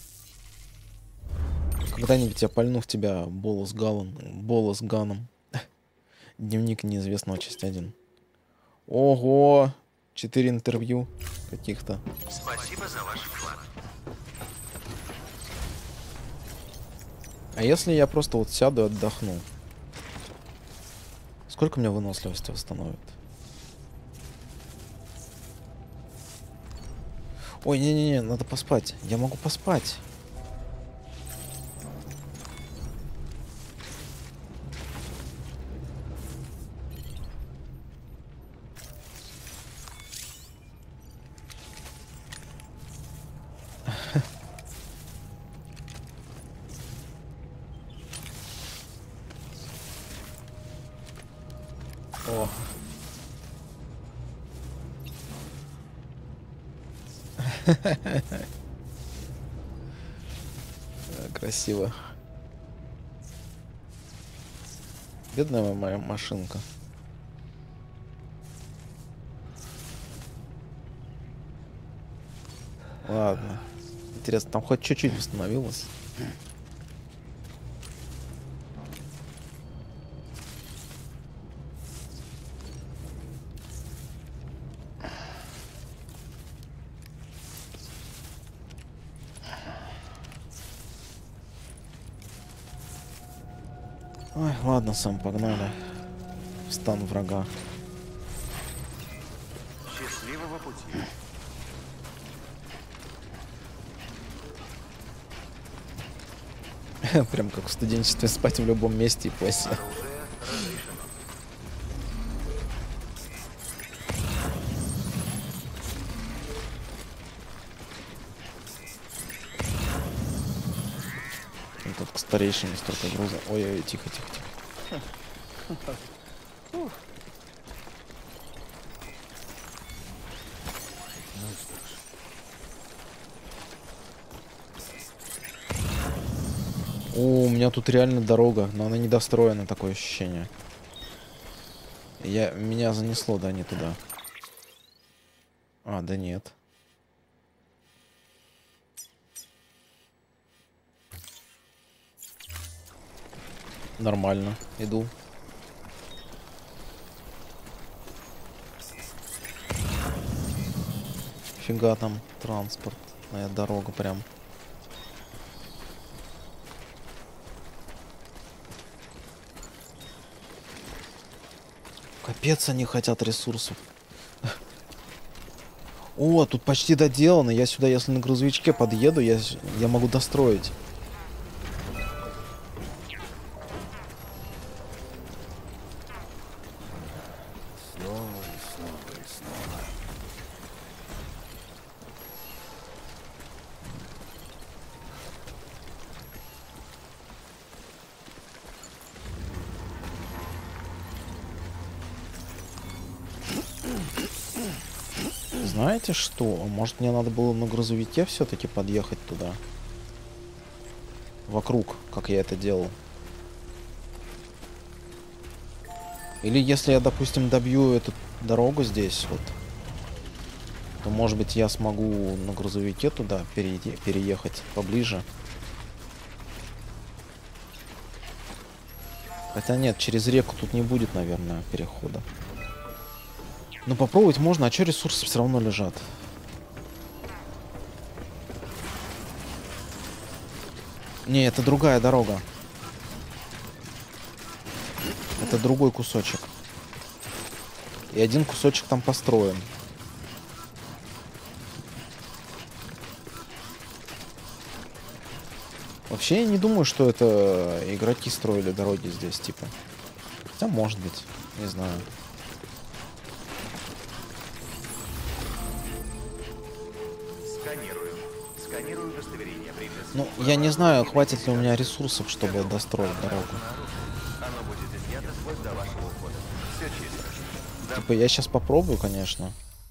Когда-нибудь я пальну в тебя Болос Галан, Болос Ганом. Дневник неизвестного, часть один. Ого! Четыре интервью каких-то. Спасибо за ваш вклад. А если я просто вот сяду и отдохну? Сколько мне выносливости восстановит? Ой, не-не-не, надо поспать. Я могу поспать. О. Красиво. Бедная моя машинка. Ладно. Интересно, там хоть чуть-чуть восстановилось? Ой, ладно, сам погнали. В стан врага. Счастливого пути. Прям как в студенчестве, спать в любом месте и поясе. Оружие разрешено. Тут к старейшине столько груза. Ой-ой, тихо, тихо, тихо. О, у меня тут реально дорога, но она недостроена, такое ощущение. Я, меня занесло, да, не туда. А, да нет. Нормально, иду. Фига там транспортная дорога прям. Капец, они хотят ресурсов. О, тут почти доделано. Я сюда, если на грузовичке подъеду, я, я могу достроить. Снова и снова и снова. Знаете что? Может, мне надо было на грузовике все-таки подъехать туда? Вокруг, как я это делал. Или если я, допустим, добью эту дорогу здесь, вот, то, может быть, я смогу на грузовике туда перейти, переехать поближе. Хотя нет, через реку тут не будет, наверное, перехода. Но попробовать можно, а что ресурсы все равно лежат? Не, это другая дорога. Это другой кусочек. И один кусочек там построен. Вообще я не думаю, что это игроки строили дороги здесь, типа. Хотя может быть, не знаю. Сканирую. Сканирую удостоверение. Бриджес. Ну, я не знаю, хватит ли у меня ресурсов, чтобы достроить дорогу. Оно будет изъято вплоть до вашего ухода. Все чисто. Типа, я сейчас попробую, конечно.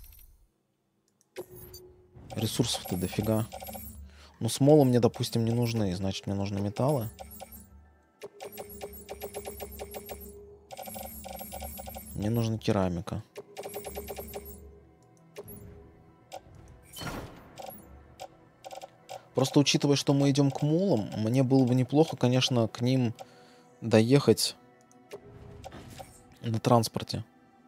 Ресурсов-то дофига. Ну, смолы мне, допустим, не нужны. Значит, мне нужны металлы. Мне нужна керамика. Просто учитывая, что мы идем к мулам, мне было бы неплохо, конечно, к ним доехать на транспорте.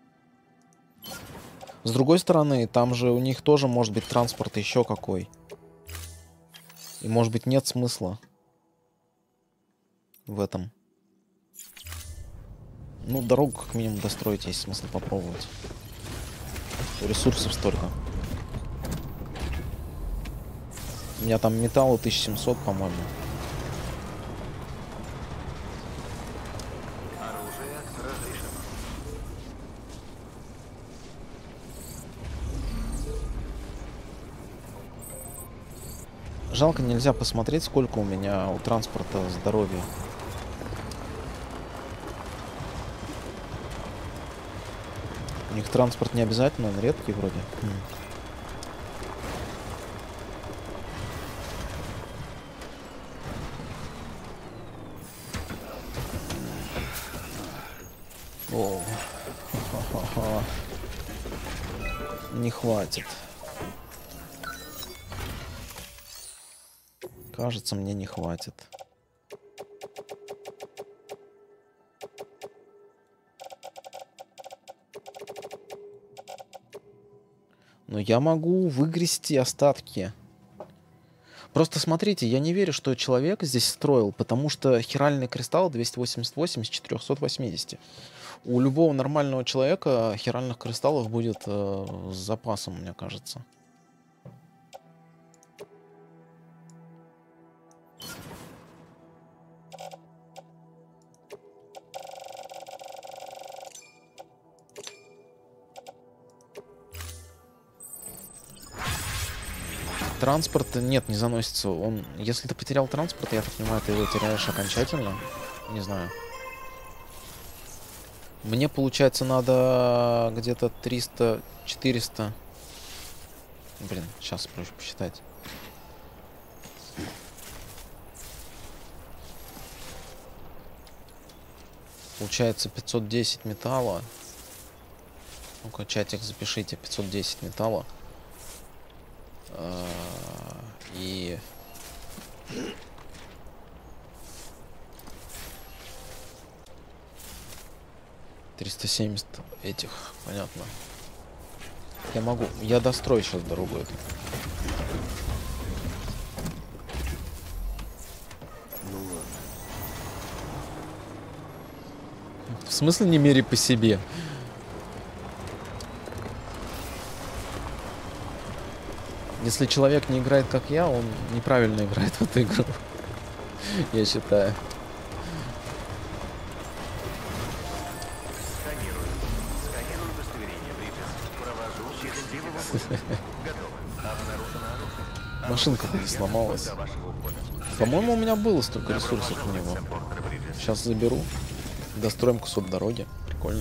С другой стороны, там же у них тоже может быть транспорт еще какой. И может быть нет смысла в этом. Ну, дорогу как минимум достроить есть смысл попробовать. Ресурсов столько. У меня там металла тысяча семьсот, по-моему. Оружие разрешено. Жалко, нельзя посмотреть, сколько у меня у транспорта здоровья. У них транспорт не обязательно, он редкий вроде. Хм. О, ха-ха-ха. Не хватит. Кажется, мне не хватит. Но я могу выгрести остатки. Просто смотрите, я не верю, что человек здесь строил, потому что хиральный кристалл двести восемьдесят восемь из четырёхсот восьмидесяти. У любого нормального человека хиральных кристаллов будет э, с запасом, мне кажется. Транспорт нет, не заносится. Он, если ты потерял транспорт, я так понимаю, ты его теряешь окончательно. Не знаю. Мне, получается, надо где-то триста-четыреста. Блин, сейчас проще посчитать. Получается пятьсот десять металла. Ну-ка, чатик запишите. пятьсот десять металла. И... триста семьдесят этих, понятно. Я могу, я дострою сейчас дорогу эту. Ну ладно. В смысле не мери по себе? Если человек не играет как я, он неправильно играет в эту игру. Я считаю. Сканирую. Сканирую удостоверение, Бриджес. Провожу счастливого пути. Готово. Обнаружено оружие. Машинка не сломалась. До вашего ухода. По-моему, у меня было столько ресурсов у него. Саппортер Бриджес. Сейчас заберу. Достроим кусок дороги. Прикольно.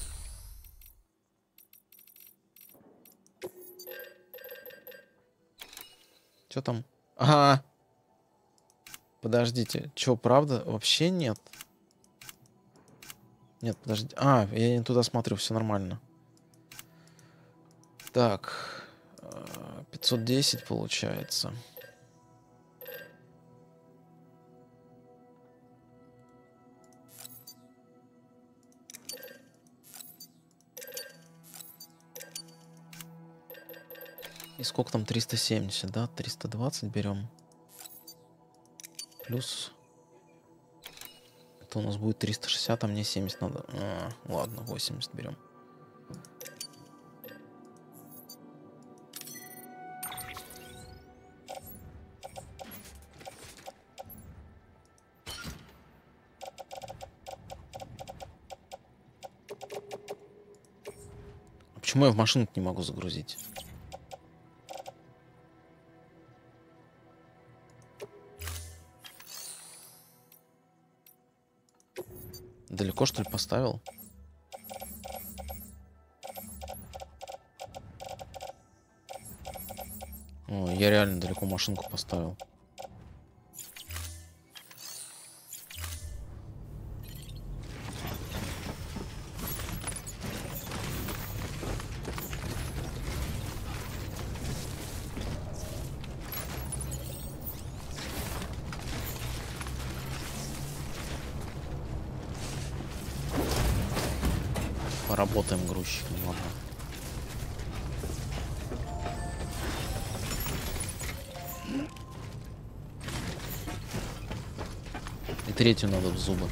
Что там? Ага. Подождите. Чё, правда? Вообще нет? Нет, подожди. А, я не туда смотрю, все нормально. Так. пятьсот десять получается. И сколько там? триста семьдесят, да? триста двадцать берем. Плюс... Это у нас будет триста шестьдесят, а мне семьдесят надо. А, ладно, восемьдесят берем. А почему я в машину не могу загрузить? Далеко, что ли, поставил? О, я реально далеко машинку поставил. Поработаем грузчиком, ладно. И третью надо в зубы.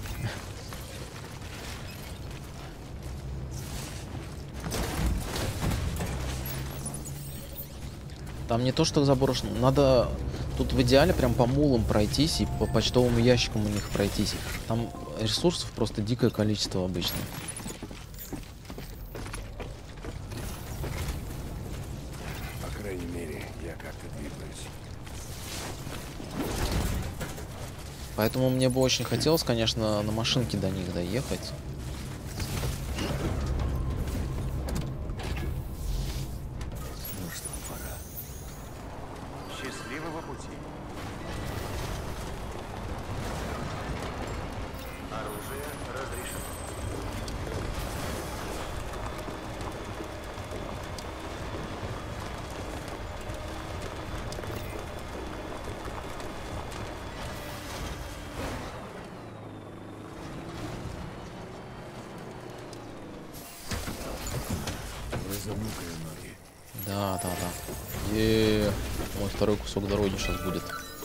Там не то, что заброшено. Надо тут в идеале прям по мулам пройтись и по почтовым ящикам у них пройтись. Там ресурсов просто дикое количество обычно. По крайней мере, я как-то двигаюсь. Поэтому мне бы очень хотелось, конечно, на машинке до них доехать. Ну что, пора. Счастливого пути. Оружие разрешено. Разомну-ка я ноги. Да, да, да. И мой второй кусок дороги сейчас будет.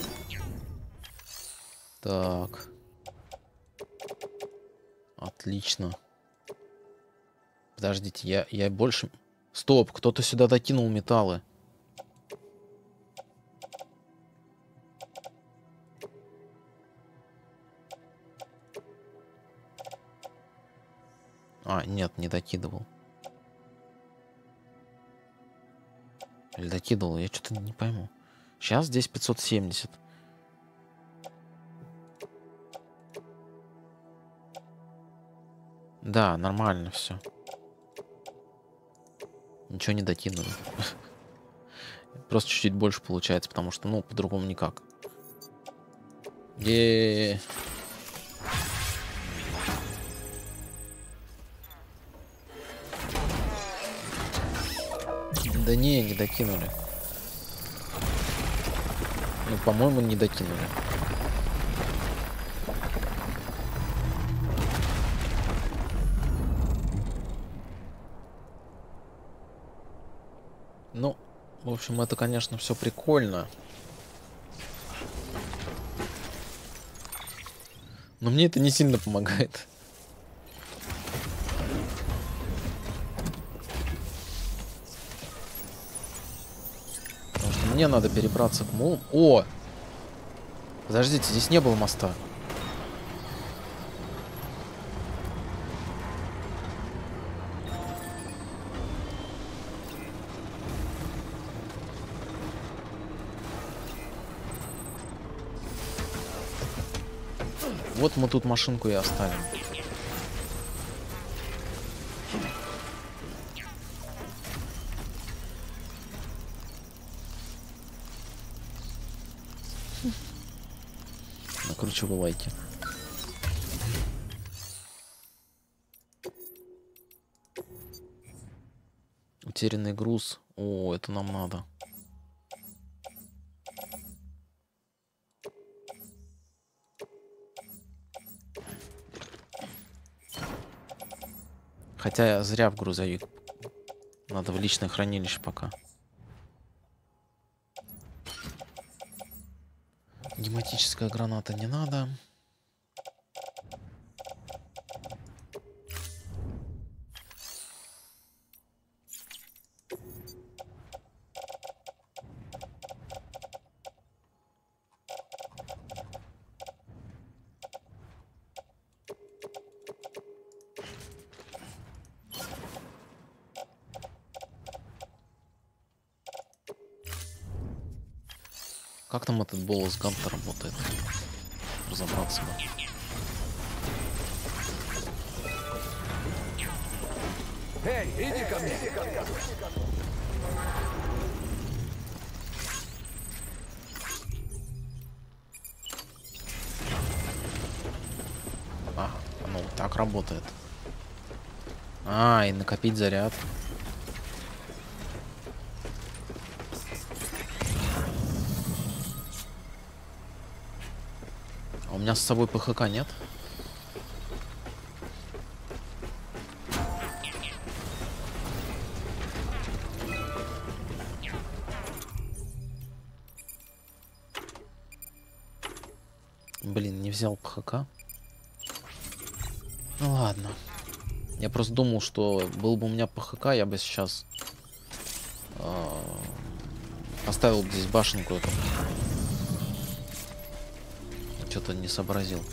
Так. Отлично. Подождите, я, я больше... Стоп, кто-то сюда докинул металлы. А, нет, не докидывал. Или докидывал? Я что-то не пойму. Сейчас здесь пятьсот семьдесят. Да, нормально все. Ничего не докинули. Просто чуть-чуть больше получается, потому что, ну, по-другому никак. Е-е-е. Да не, не докинули. Ну, по-моему, не докинули. Ну, в общем, это, конечно, все прикольно. Но мне это не сильно помогает. Потому что мне надо перебраться к мулам. О! Подождите, здесь не было моста. Вот мы тут машинку и оставим. Накручиваю лайки. Утерянный груз. О, это нам надо. Хотя я зря в грузовик. Надо в личное хранилище пока. Гематическая граната не надо. Как там этот Болос Ган-то работает? Разобраться бы. Эй, иди ко мне! А, ну так работает. А, и накопить заряд. У меня с собой ПХК нет? Блин, не взял ПХК. Ну ладно. Я просто думал, что был бы у меня ПХК, я бы сейчас э, поставил бы здесь башенку эту. Что-то не сообразил.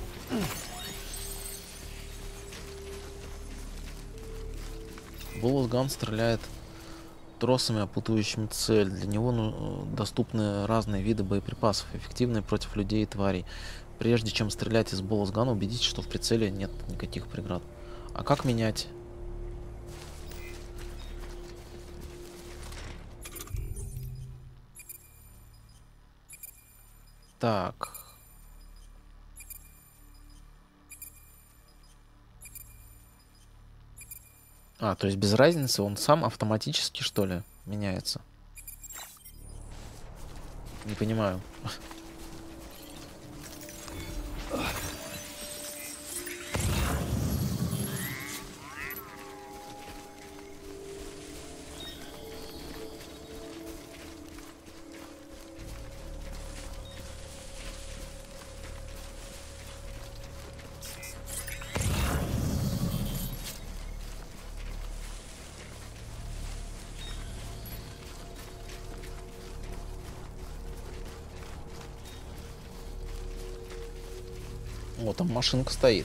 Болос Ган стреляет тросами, опутывающими цель. Для него ну, доступны разные виды боеприпасов, эффективные против людей и тварей. Прежде чем стрелять из Болос Гана, убедитесь, что в прицеле нет никаких преград. А как менять? Так. А, то есть без разницы, он сам автоматически, что ли, меняется? Не понимаю. Вот там машинка стоит.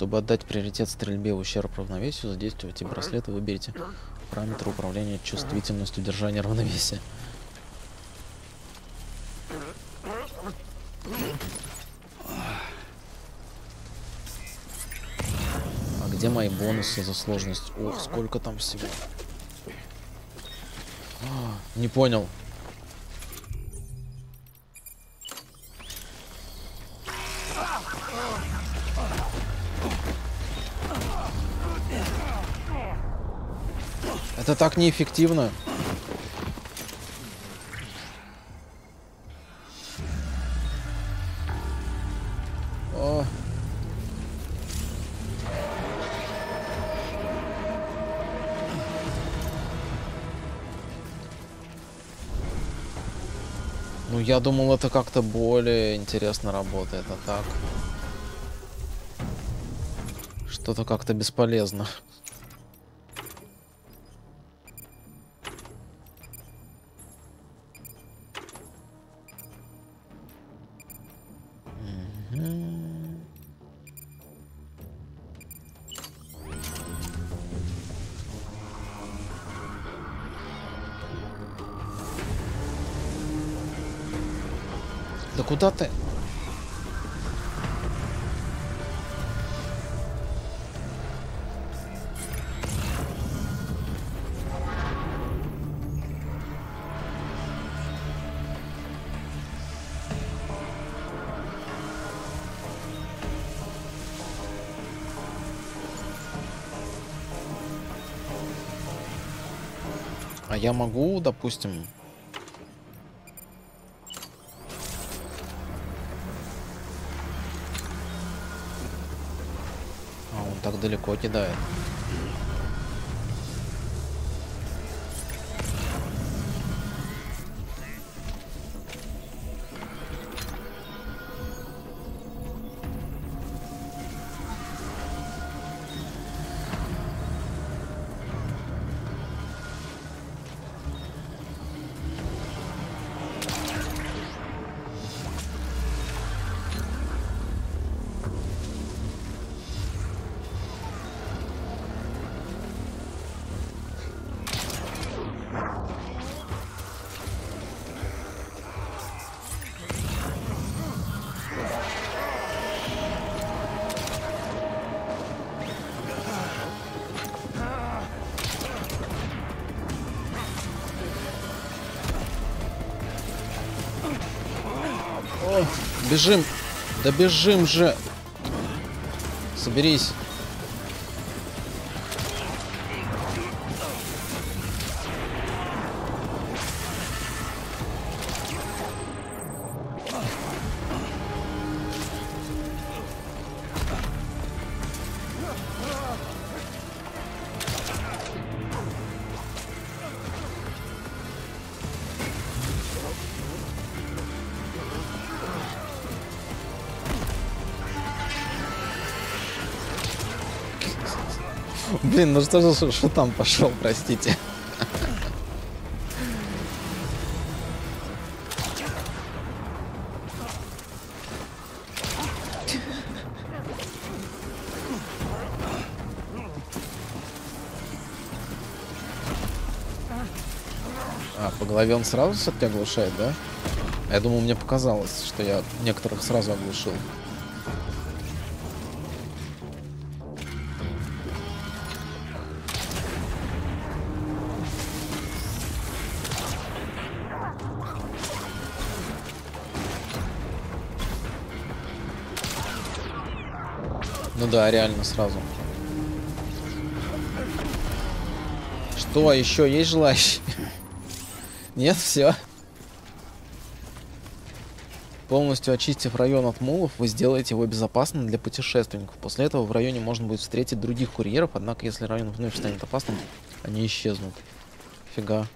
Чтобы отдать приоритет стрельбе в ущерб равновесию, задействуйте браслет и выберите параметры управления чувствительностью удержания равновесия. А где мои бонусы за сложность? Ох, сколько там всего. А, не понял. Это так неэффективно. О. Ну, я думал, это как-то более интересно работает, а так. Что-то как-то бесполезно. Да куда ты? А я могу, допустим... А, он так далеко кидает. О, бежим! Да бежим же! Соберись! Блин, ну что же что там пошел, простите. А, по голове он сразу все-таки оглушает, да? Я думал, мне показалось, что я некоторых сразу оглушил. Ну да, реально сразу. Что, еще есть желающие? Нет, все. Полностью очистив район от мулов, вы сделаете его безопасным для путешественников. После этого в районе можно будет встретить других курьеров, однако если район вновь станет опасным, они исчезнут. Фига.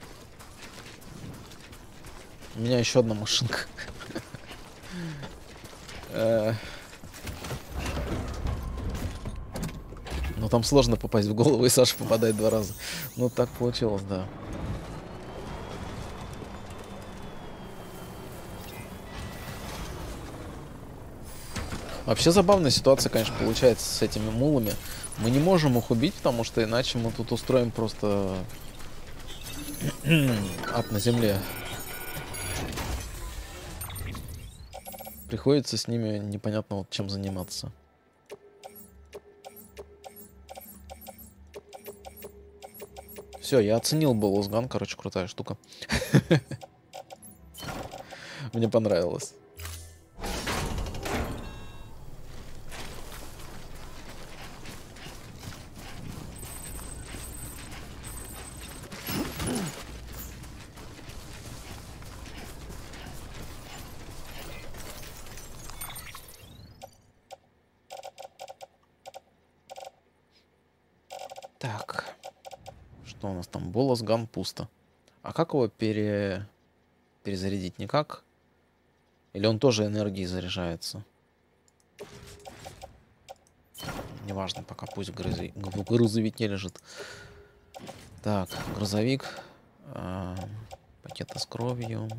У меня еще одна машинка. Но там сложно попасть в голову, и Саша попадает два раза. Ну, так получилось, да. Вообще забавная ситуация, конечно, получается с этими мулами. Мы не можем их убить, потому что иначе мы тут устроим просто ад на земле. Приходится с ними непонятно вот чем заниматься. Все, я оценил Болос Ган, короче, крутая штука. Мне понравилось. Так. Что у нас там? Болос Ган пусто. А как его пере... перезарядить? Никак? Или он тоже энергией заряжается? Неважно, пока пусть в, грузи... в грузовике лежит. Так, грузовик. А, пакеты с кровью.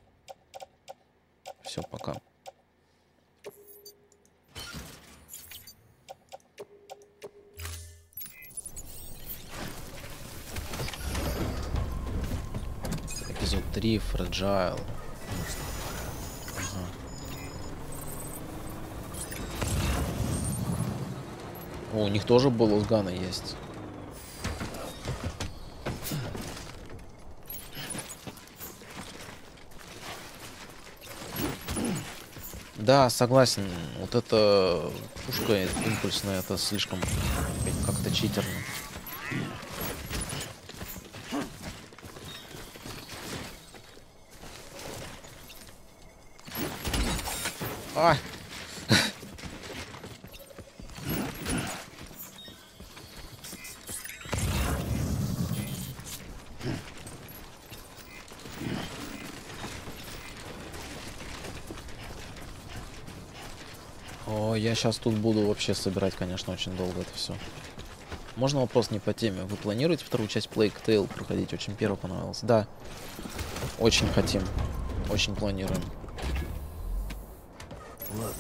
Все, пока. Эпизод три, Fragile. Ага. О, у них тоже Болос Гана есть. Да, согласен. Вот эта пушка импульсная, это слишком как-то читерно. А! О, я сейчас тут буду вообще собирать, конечно, очень долго это все. Можно вопрос не по теме? Вы планируете вторую часть Plague Tale проходить? Очень первый понравился. Да. Очень хотим. Очень планируем. Ладно.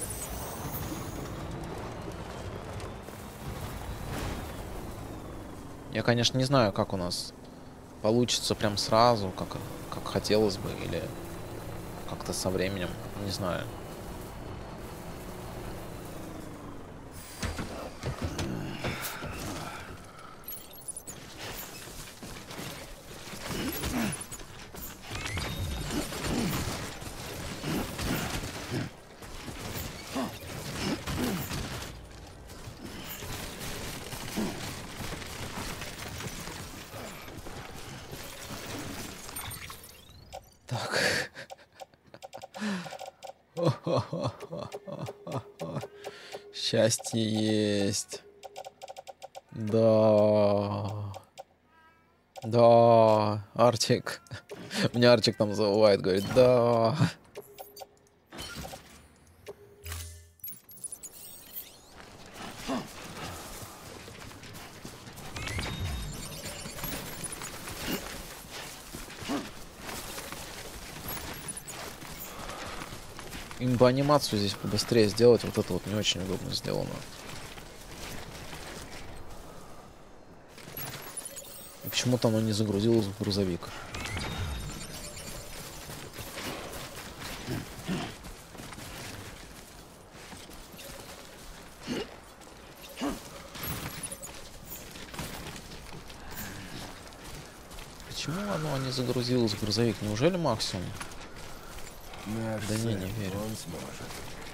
Я, конечно, не знаю, как у нас получится прям сразу, как, как хотелось бы, или как-то со временем, не знаю. Счастье есть. Да. Да. Арчик. Меня Арчик там завывает, говорит, да. Им бы анимацию здесь побыстрее сделать, вот это вот не очень удобно сделано. И почему-то оно не загрузилось в грузовик. Почему оно не загрузилось в грузовик? Неужели максимум? Да не, не верю. Он сможет.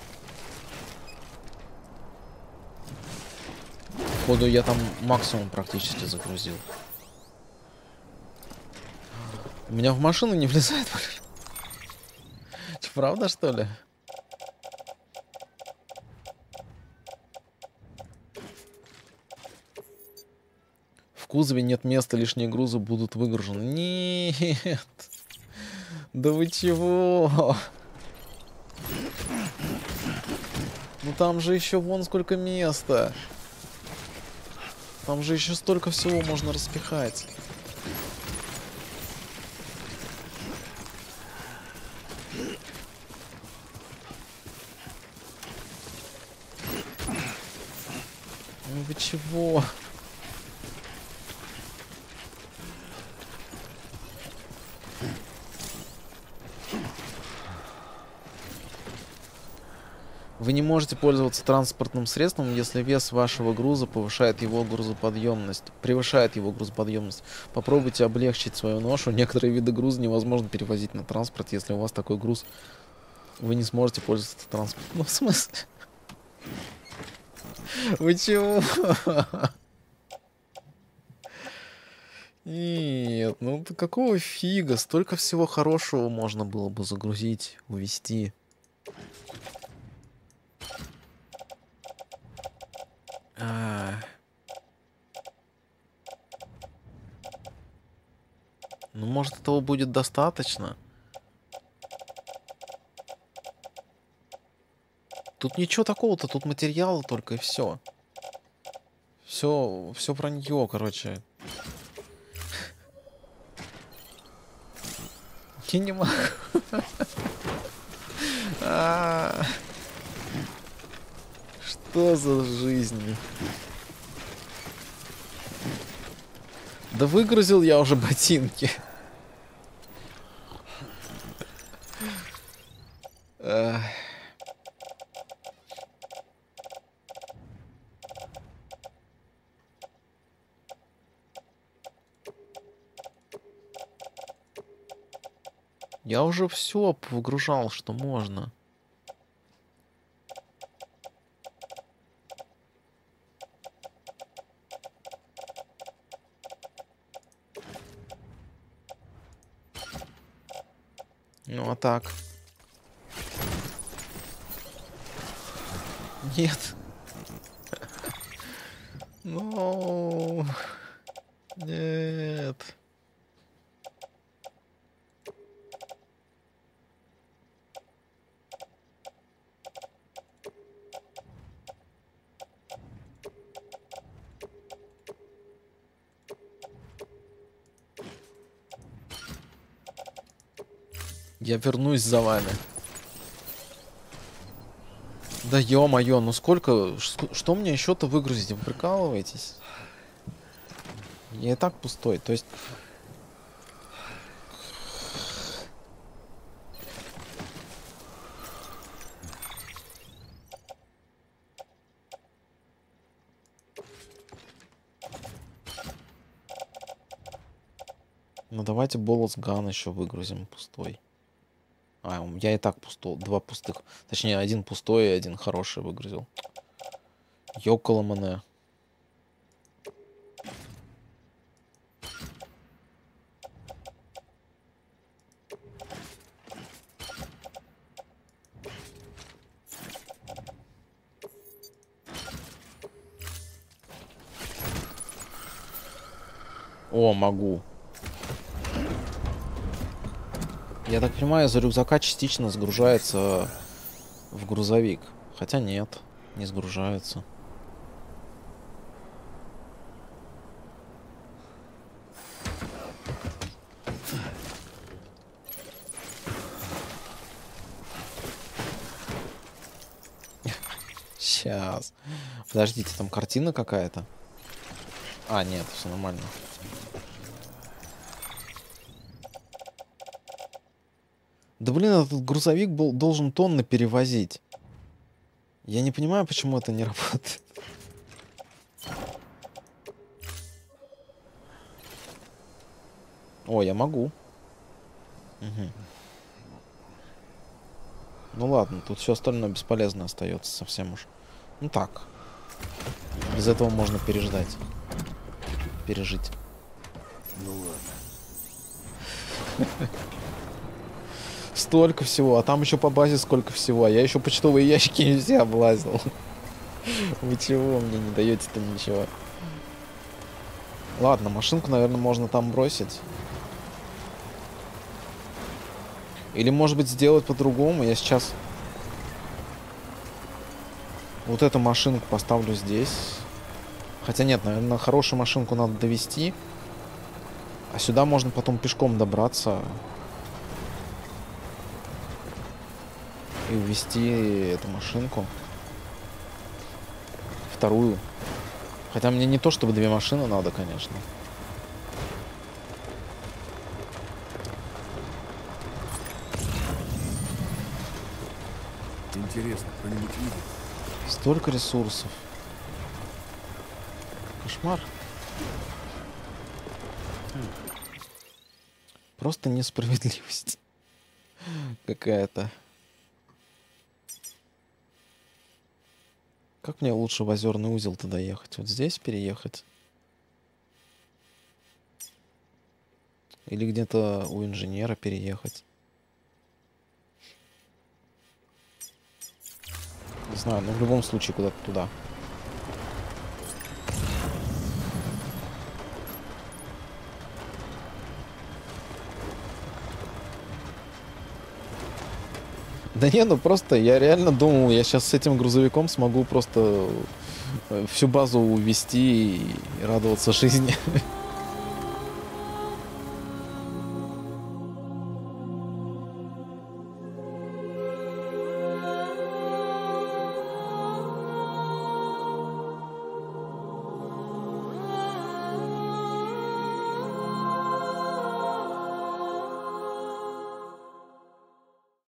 Походу я там максимум практически загрузил. У меня в машину не влезает. Правда, что ли? В кузове нет места, лишние грузы будут выгружены. Нет. Да вы чего? Ну там же еще вон сколько места. Там же еще столько всего можно распихать. чего? Вы не можете пользоваться транспортным средством, если вес вашего груза повышает его грузоподъемность, превышает его грузоподъемность. Попробуйте облегчить свою ношу. Некоторые виды груза невозможно перевозить на транспорт, если у вас такой груз. Вы не сможете пользоваться транспортом. Ну, в смысле? Вы чего? Нет, ну какого фига? Столько всего хорошего можно было бы загрузить, увезти. А... Ну, может, этого будет достаточно? Тут ничего такого-то, тут материалы только и все. Все, все вранье, короче. Я не могу. Что за жизнь? Да выгрузил я уже ботинки. Я уже все выгружал, что можно. Ну а так. Нет. Ну. Нет. Я вернусь за вами. Да ё-моё, ну сколько... Что мне еще-то выгрузить? Вы прикалываетесь? Я и так пустой, то есть... Ну давайте Болос Ган еще выгрузим пустой. А, я и так пустой. Два пустых. Точнее, один пустой и один хороший выгрузил. Ёкаламане. О, могу. Я так понимаю, из-за рюкзака частично сгружается в грузовик. Хотя нет, не сгружается. Сейчас. Подождите, там картина какая-то? А, нет, все нормально. Да блин, этот грузовик был, должен тонны перевозить. Я не понимаю, почему это не работает. О, я могу. Угу. Ну ладно, тут все остальное бесполезно остается совсем уж. Ну так. Без этого можно переждать. Пережить. Ну ладно. Столько всего, а там еще по базе сколько всего. А я еще почтовые ящики не все облазил. Вы чего мне не даете-то ничего? Ладно, машинку, наверное, можно там бросить. Или, может быть, сделать по-другому. Я сейчас вот эту машинку поставлю здесь. Хотя нет, наверное, хорошую машинку надо довести. А сюда можно потом пешком добраться. И увезти эту машинку. Вторую. Хотя мне не то, чтобы две машины надо, конечно. Интересно, кто-нибудь видит? Столько ресурсов. Кошмар. Просто несправедливость какая-то. Как мне лучше в Озерный узел туда ехать? Вот здесь переехать? Или где-то у инженера переехать? Не знаю, но в любом случае куда-то туда. Да не, ну просто я реально думал, я сейчас с этим грузовиком смогу просто всю базу увезти и радоваться жизни.